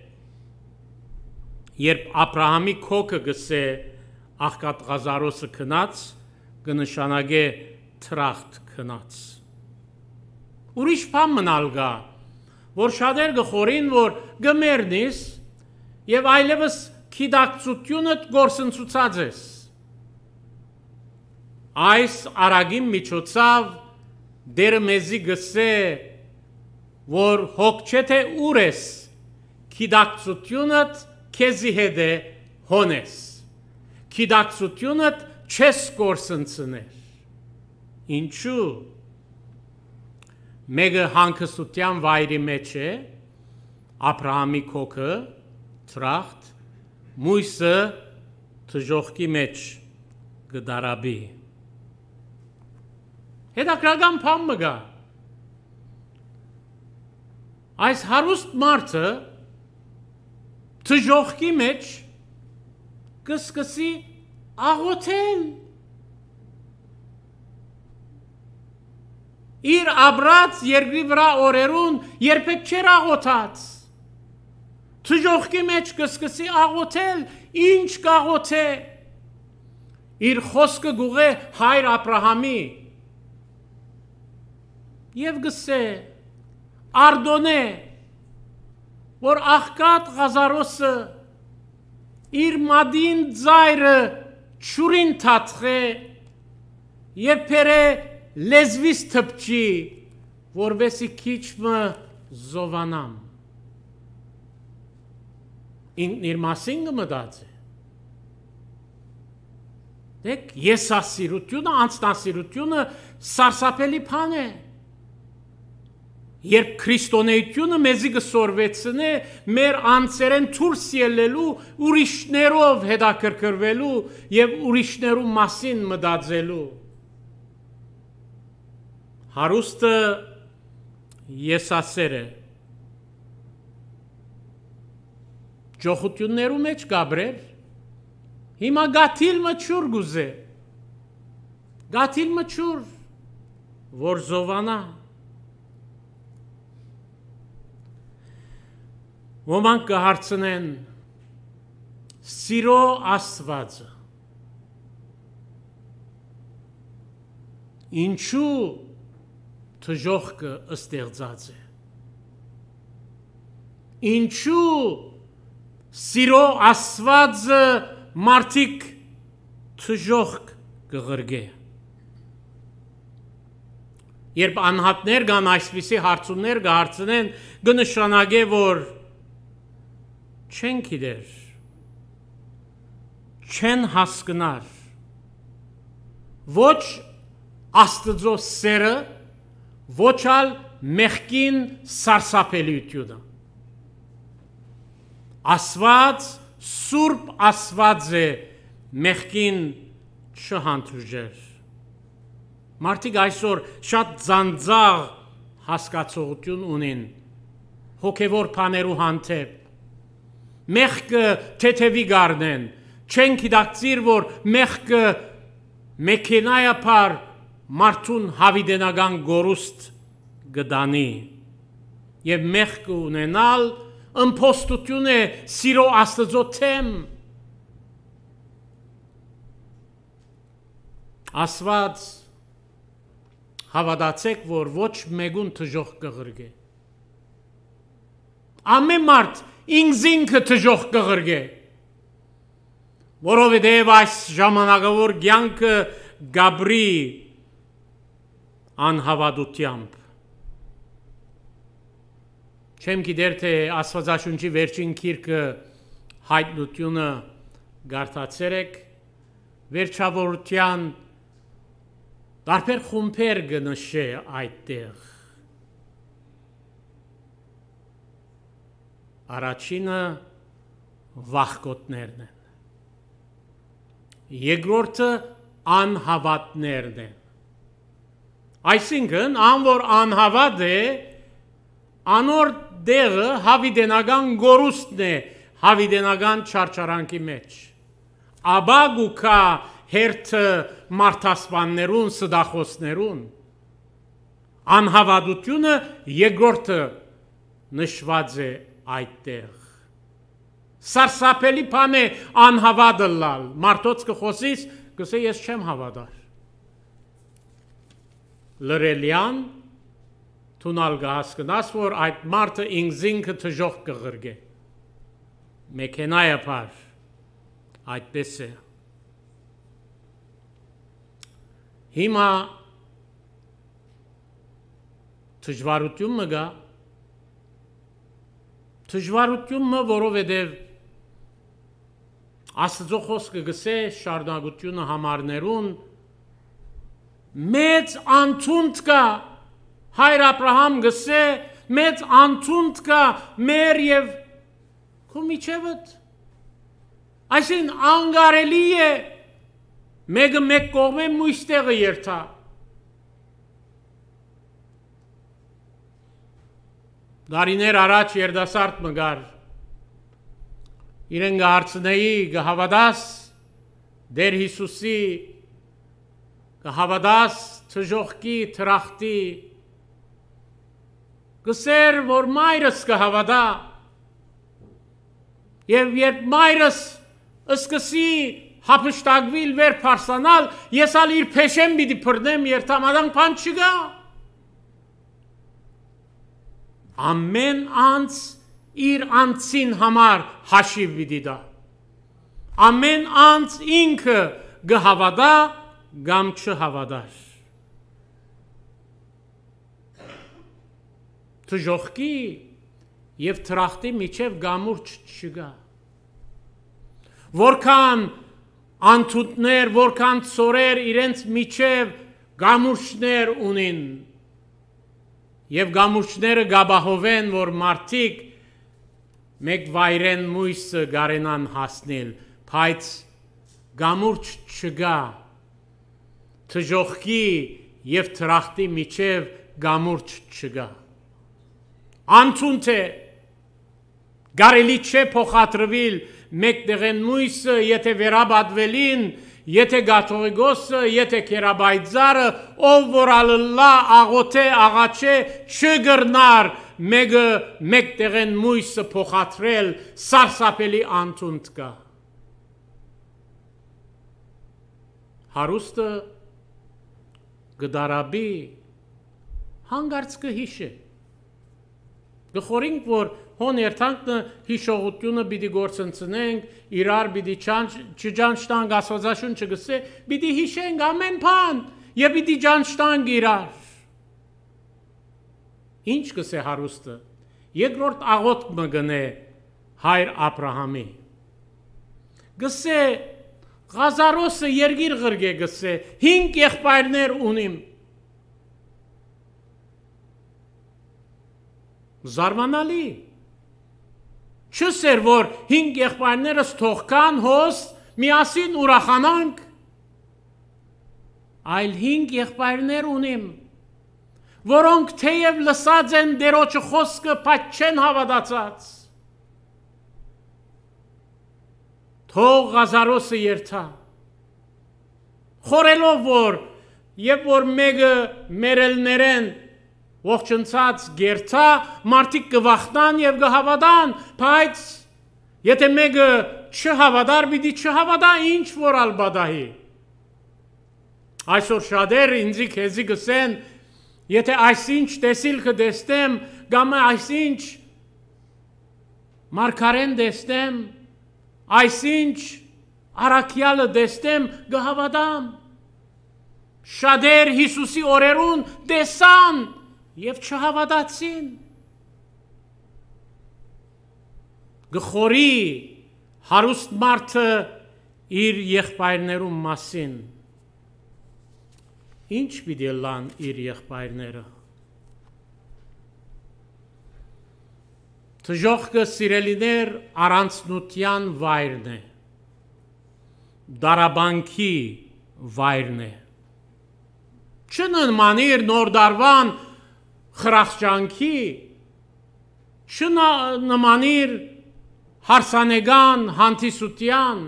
երբ Աբրահամի քոքը գսե աղքատ Ղազարոսը քնած կնշանակե թրախտ քնած ուրիշ բան մնալ գա որ շատեր գխորին որ գմերնիս եւ այլևս քիդակցությունը գործընծուցած ես այս արագին միջոցով դերը մեզի գսե որ հոգ չէ թե ուր ես քիդակցությունը քեզի հետ է հոնես քիդակցությունը չես գործընծներ ինչու մեկը հանգստության վայրի մեջ է Աբրահամի քոքը թրախտ մույսը թժողքի մեջ գդարաբի հետաքրական բան մը գա այս հարուստ մարդը թժողքի մեջ կսկսի աղոթել իր աբրած երկրի վրա օրերուն երբեք չեր աղոթած թժողքի մեջ կսկսի աղոթել ինչ կաղոթե իր խոսքը գուղե հայր Աբրահամի եւ գսե արդոնե որ աղքատ Ղազարոսը իր մադին ձայրը չուրին թաթխե եւ փերե լեզվիս թփչի որբեսի քիչ մը զովանամ իր մասին կմտածի դեք եսասիրությունը անձնասիրությունը սարսափելի բան է երբ քրիստոնեությունը մեզի կսորվեցնե մեր անձերեն դուրս ելնելու ուրիշներով հետաքրքրվելու եւ ուրիշներու մասին մտածելու հարուստը եսասեր է ջոխություններու մեջ գաբրել հիմա գաթիլ մչուր գուզե գաթիլ մչուր որ զովանա ոմանք կհարցնեն սիրո Աստվածը ինչու թժողքը ստեղծած է ինչու սիրո Աստվածը մարդիկ թժողք կղրգե։ Երբ անհատներ կան այսպիսի հարցումներ կհարցնեն, կնշանակե, որ չեն գիտեր, չեն հասկնար, ոչ Աստծո սերը, ոչ ալ մեղքին սարսափելիությունը։ Աստված, Սուրբ Աստված է, մեղքին չհանդուրժեր։ Մարդիկ այսօր շատ ձանձաղ հասկացողություն ունին հոգևոր բաներու հանդեպ։ Մեղքը թեթևի գարնեն, չեն գիտակցիր, որ մեղքը մեքենայապար մարդուն հավիդենական գորուստ գդանի եւ մեղքը ունենալ ըմփոստություն է սիրո Աստծո թեմ։ Աստված հավատացեք, որ ոչ մեկուն թժող կղրգե։ Ամեն մարդ ինքզինքը թժող կղրգե, որովհետև այս ժամանակավոր կյանքը գաբրի անհավատությամբ։ Չեմ գիտեր, թե Աստվածաշունչի վերջին գիրքը հայտնությունը գարթացեր եք, վերջավորության տարբեր խումբեր կնշե այդտեղ։ Առաջինը վախկոտներն են։ Երկրորդը անհավատներն են։ Այսինքն, ան որ անհավատ է, անոր դեղը հավիդենական գորուստն է հավիդենական չարչարանքի մեջ։ Աբա գուքա հերթը մարդասպաններուն, սդախոսներուն։ Անհավատությունը երկրորդը նշված է այդտեղ։ Սարսափելի բան է անհավատը լալ։ Մարդոց կխոսիս, կսե ես չեմ հավատար։ Լրելյան թունալ կհասկնաս, որ այդ մարդը ինքզինքը թժող կղրգե։ Մեքենայապար այդպես է։ Հիմա թժվարությունը գա, թժվարությունը, որովհետև Աստծո խոսքը գսե շարունակությունը համարներուն մեծ անցունդ կա, հայր Աբրահամ գսե մեծ անցունդ կա մեր եւ քո միջևդ, այսին անգարելի է մեկը մեկ կողմեն մույս տեղը երթա։ Դարիներ առաջ երդասարդ մգար, իրեն գահարցնեի գհավադաս դեր Հիսուսի, գհավադաս թժողքի թրախտի, գսեր, որ մայրս կհավադա, և երբ մայրս ըսկսի հապշտագվիլ վեր պարսանալ, ես ալ իր պեշեմ բիդի պրնեմ երթամադան պան չգա։ Ամեն անց իր անցին համար հաշիվ բիդի դա։ Ամեն անց ինքը գհավադա, գամ չհավադար։ Թժողքի և թրախտի միջև գամուրջ չգա։ Որքան անթութներ, որքան ծորեր իրենց միջև գամուրջներ ունին և գամուրջները գաբահովեն, որ մարդիկ մեկ վայրեն մույսը գարենան հասնել, բայց գամուրջ չգա, թժողքի և թրախտի միջև գամուրջ չգա։ Անցունդ է, գարելի չէ փոխադրվել մեկ տեղեն մույսը, եթե վերաբադվելին, եթե գաթողիկոսը, եթե կերաբայձարը, ով որ ալլա աղոթե աղաչե չգրնար մեկը մեկ տեղեն մույսը փոխադրել, սարսափելի անցունդ կա։ Հարուստը գդարաբի հանգարց կհիշե։ Գխորինք, որ հոն երթանք հիշողությունը պիտի գործընծնենք, իրար պիտի չջանչտանք, Աստվածաշունչը գսե, պիտի հիշենք ամեն բան եւ պիտի ջանչտանք իրար։ Ինչ գսե հարուստը։ Երկրորդ աղոթք մը գնե հայր Աբրահամի։ Գսե Ղազարոսը երգիր ղրգե գսե 5 եղբայրներ ունիմ։ Զարմանալի։ Չսեր որ 5 եղբայրներս թողքան հոս միասին ուրախանանք, այլ 5 եղբայրներ ունիմ, որոնք թեև լսած են դերոջը խոսքը, բայց չեն հավատացած։ Թող Ղազարոսը երթա, խորելով որ եւ որ մեկը մերելներեն ողջնցած գերթա, մարդիկ կվախտան եւ կհավատան, բայց եթե մեկը չհավատար, պիտի չհավատա ինչ որ ալբադահի։ Այսօր շատեր ինձի քեզի գսեն, եթե այսինչ տեսիլքը դեստեմ, կամ այսինչ մարգարեն դեստեմ, այսինչ առաքյալը դեստեմ, կհավատամ։ Շատեր Հիսուսի օրերուն տեսան եւ չհավատացին։ Գխորի հարուստ մարդը իր եղբայրներում մասին։ Ինչ պիտի լան իր եղբայրները։ Թժողքը սիրելիներ առանցնության վայրն է, դարաբանքի վայրն է։ Չնմանիր նոր դարվան խրախճանքի, չնմանիր հարսանեգան հանդիսության,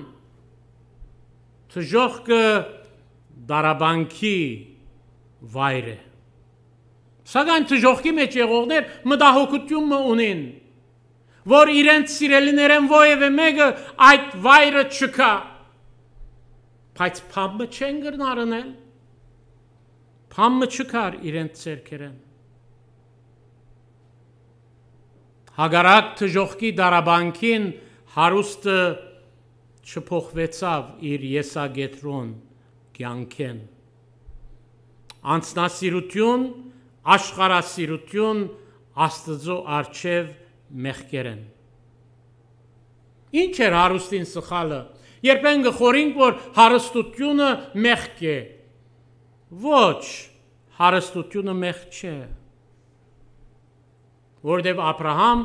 թժողքը դարաբանքի վայր է։ Սակայն թժողքի մեջ եղողներ մտահոգություն ունին, որ իրենց սիրելիներեն ովևէ մեկը այդ վայրը չկա, բայց փամը չեն գրնարնել, փամը չկար իրենց ցերքերեն։ Հագարակ թժողքի դարաբանքին հարուստը չփոխվեցավ իր եսագետրոն կյանքեն։ Անձնասիրություն, աշխարհասիրություն Աստծո առջև մեղքերեն։ Ինչ էր հարուստին սխալը, երբ են գխորինք, որ հարստությունը մեղք է։ Ոչ, հարստությունը մեղք չէ։ Որտև Աբրահամ,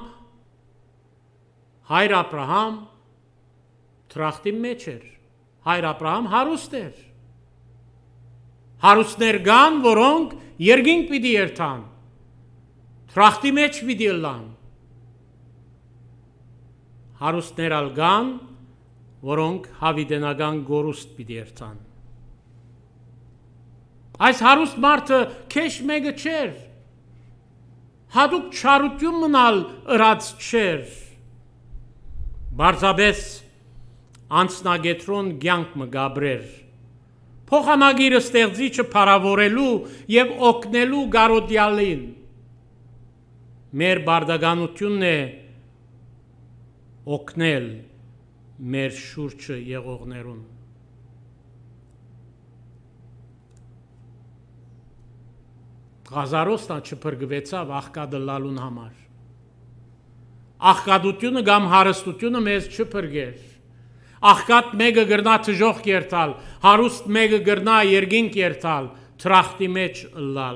հայր Աբրահամ թրախտի մեջ էր, հայր Աբրահամ հարուստ էր։ Հարուստներ կան, որոնք երկինք պիտի երթան, թրախտի մեջ պիտի լան։ Հարուստներ ալ կան, որոնք հավիտենական գորուստ պիտի երթան։ Այս հարուստ մարդը քեշ մեկը չէր, հատուկ չարություն մնալ ըրած չէր, բարձաբես անցնագետրոն կյանք մը գաբրեր, փոխանագիրը ստեղծիչը փարավորելու եւ օգնելու գարոդյալին։ Մեր բարդականությունն է օգնել մեր շուրջը եղողներուն։ Ղազարոսն չփրկվեցավ աղքատը լալուն համար։ Աղքատությունը կամ հարստությունը մեզ չփրկեր։ Աղքատ մեկը գրնա թժող կերտալ, հարուստ մեկը գրնա երկինք երթալ, թրախտի մեջ լալ։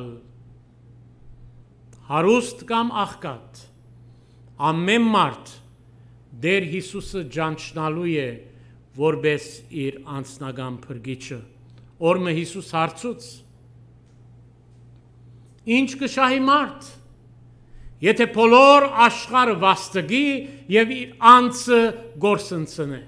Հարուստ կամ աղքատ, ամեն մարդ Դեր Հիսուսը ջանչնալու է, որպես իր անձնական փրկիչը։ Օրմը Հիսուս հարցուց. Ինչ կշահի մարդ, եթե բոլոր աշխարհը վաստակի եւ իր անձը գործընծնե։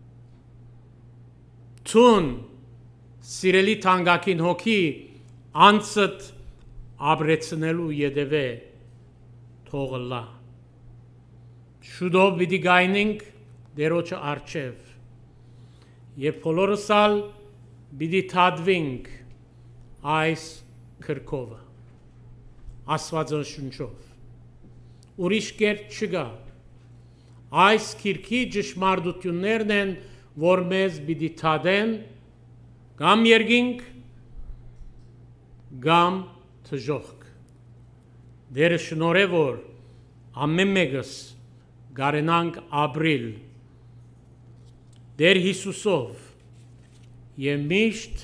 Թուն սիրելի թանկագին հոգի անձդ ապրեցնելու յետևե թողլա։ Շուտով պիտի գայնենք դերոջը առջև եւ բոլորս ալ պիտի թադվենք այս քրկովը Աստվածաշունչով։ Ուրիշ կերպ չկա։ Այս քիրքի ճշմարտություններն են, որ մեզ պիտի թադեն կամ երկինք, կամ թժողք։ Դերը շնորհ է, որ ամեն մեկս գարենանք ապրիլ Դեր Հիսուսով եւ միշտ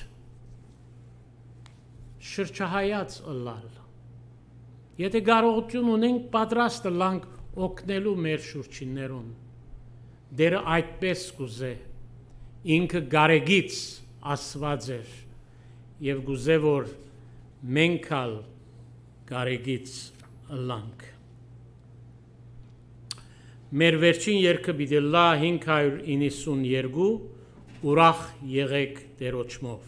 շրջահայաց ըլլալ։ Եթե կարողություն ունենք պատրաստ լանք օգնելու մեր շուրջիններուն, դերը այդպես կուզե, ինքը գարեգից ասված էր եւ գուզե, որ մենք ալ գարեգից ըլլանք։ Մեր վերջին երգը պիտի լա 592 ուրախ եղեք Տերոջմով։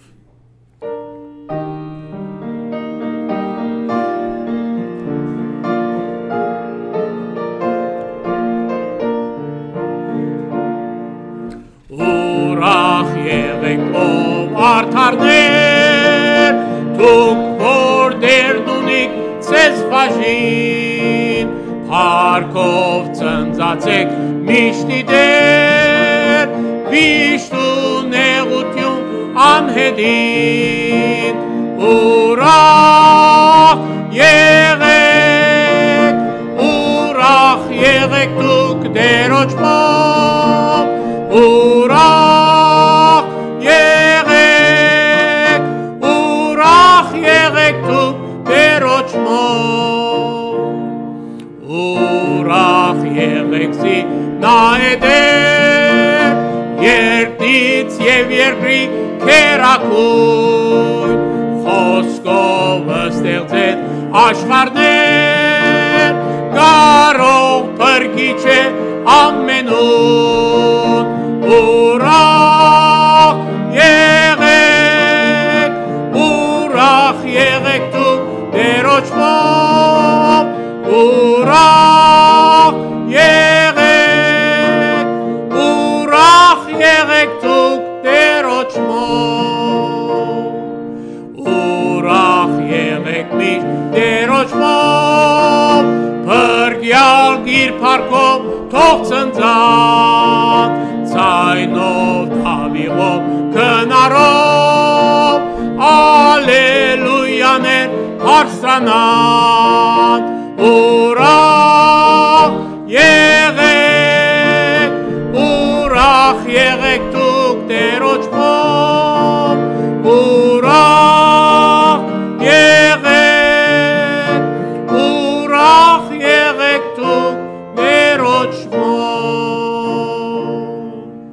Ուրախ եղեք ով արդարներ, դուք որ դերն ունիք ձեզ բաժին, Փառքով ծնծացեք միշտի Տեր, միշտ ունեղություն անհետին, ուրախ եղեք դուք Տերոջմով, ուրախ եղեք դուք Տերոջմով, ուրախ եղեք զի նայդեր, երկնից և երկրի քերակույն, խոսքով ստեղծեց աշխարհներ, կարող փրկիչ է ամենուն, ուրախ եղեք դուք Տերոջմով, ուրախ եղեք դուք Տերոջմով, ուրախ եղեք միշտ Տերոջմով, փրկյալ իր փառքով թող ծնծան, ձայնով թավիղով քնարով, ալելույաներ հարստանան, ուրախ եղեք դուք Տերոջմով, ուրախ եղեք դուք Տերոջմով։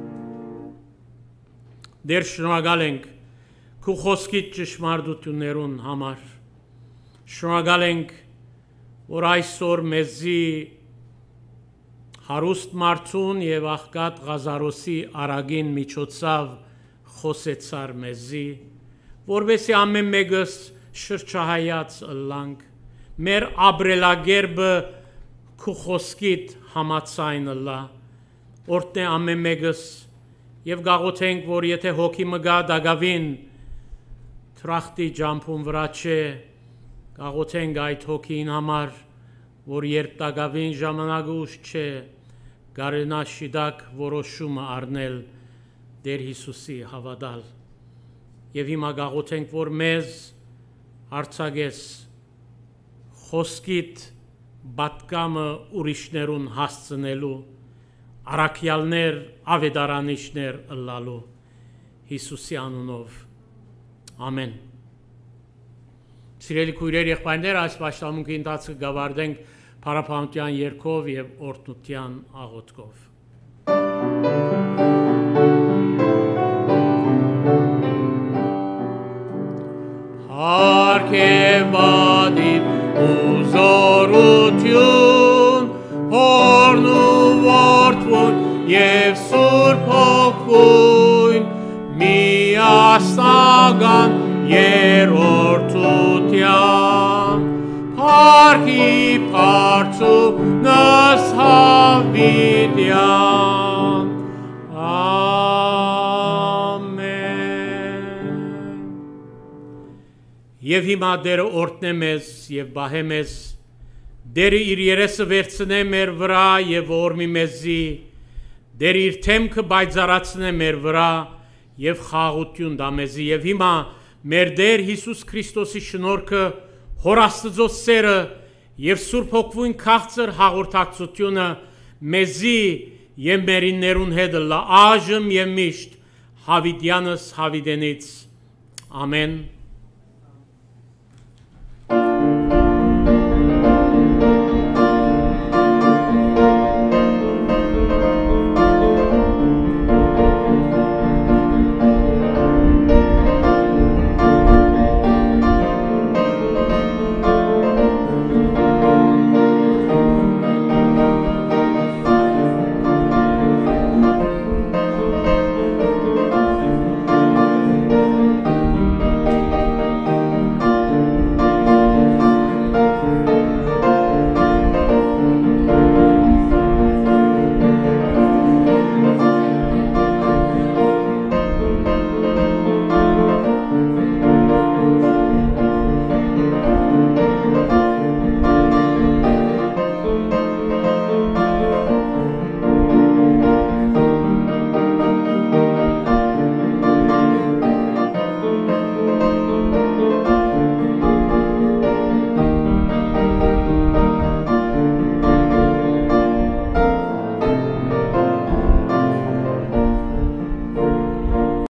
Դեր շնորհակալ ենք քու խոսքիդ ճշմարտություններուն համար, շնորհակալ ենք, որ այսօր մեզի հարուստ մարդուն և աղքատ Ղազարոսի արագին միջոցով խոսեցար մեզի, որպեսզի ամեն մեկս շրջահայաց ըլլանք, մեր ապրելակերպը քու խոսքիդ համաձայն ըլլա, օրհնե ամեն մեկս և գաղութենք, որ եթե հոգի մգա դագավին թրախտի ջամփուն վրա չէ, գաղութենք այդ հոգին համար, որ երբ դագավին ժամանակը ուշ չէ, գարենա շիդակ որոշումը առնել Տեր Հիսուսի հավատալ։ Եվ հիմա գաղութենք, որ մեզ արձակես խոսքիդ պատկամը ուրիշներուն հասցնելու, առաքյալներ, ավետարանիչներ ըլլալու Հիսուսի անունով։ Ամեն։ Սիրելի քույրեր, եղբայրներ, այս պաշտամունքի ընթացքը գավարդենք փառապանության երգով և օրհնության աղոթքով։ Փառք և բադիվ ու զորություն, հորն ու որդուն և Սուրբ Հոգուն, միասնական երրորդության, փառքի փարչունս հավիտյան։ Ամեն։ Եվ հիմա Տերը օրհնե մեզ և բահե մեզ Դերը իր երեսը վերցնե մեր վրա եւ ողորմի մեզի, Դերը իր թեմքը բայձարացնե մեր վրա եւ խաղաղություն տա մեզի եւ հիմա մեր Տեր Հիսուս Քրիստոսի շնորհքը, Հոր Աստծո սերը եւ Սուրբ Հոգվույն քաղցր հաղորդակցությունը մեզի եւ մերիններուն հետ լա այժմ եւ միշտ հավիտյանս հավիտենից ամեն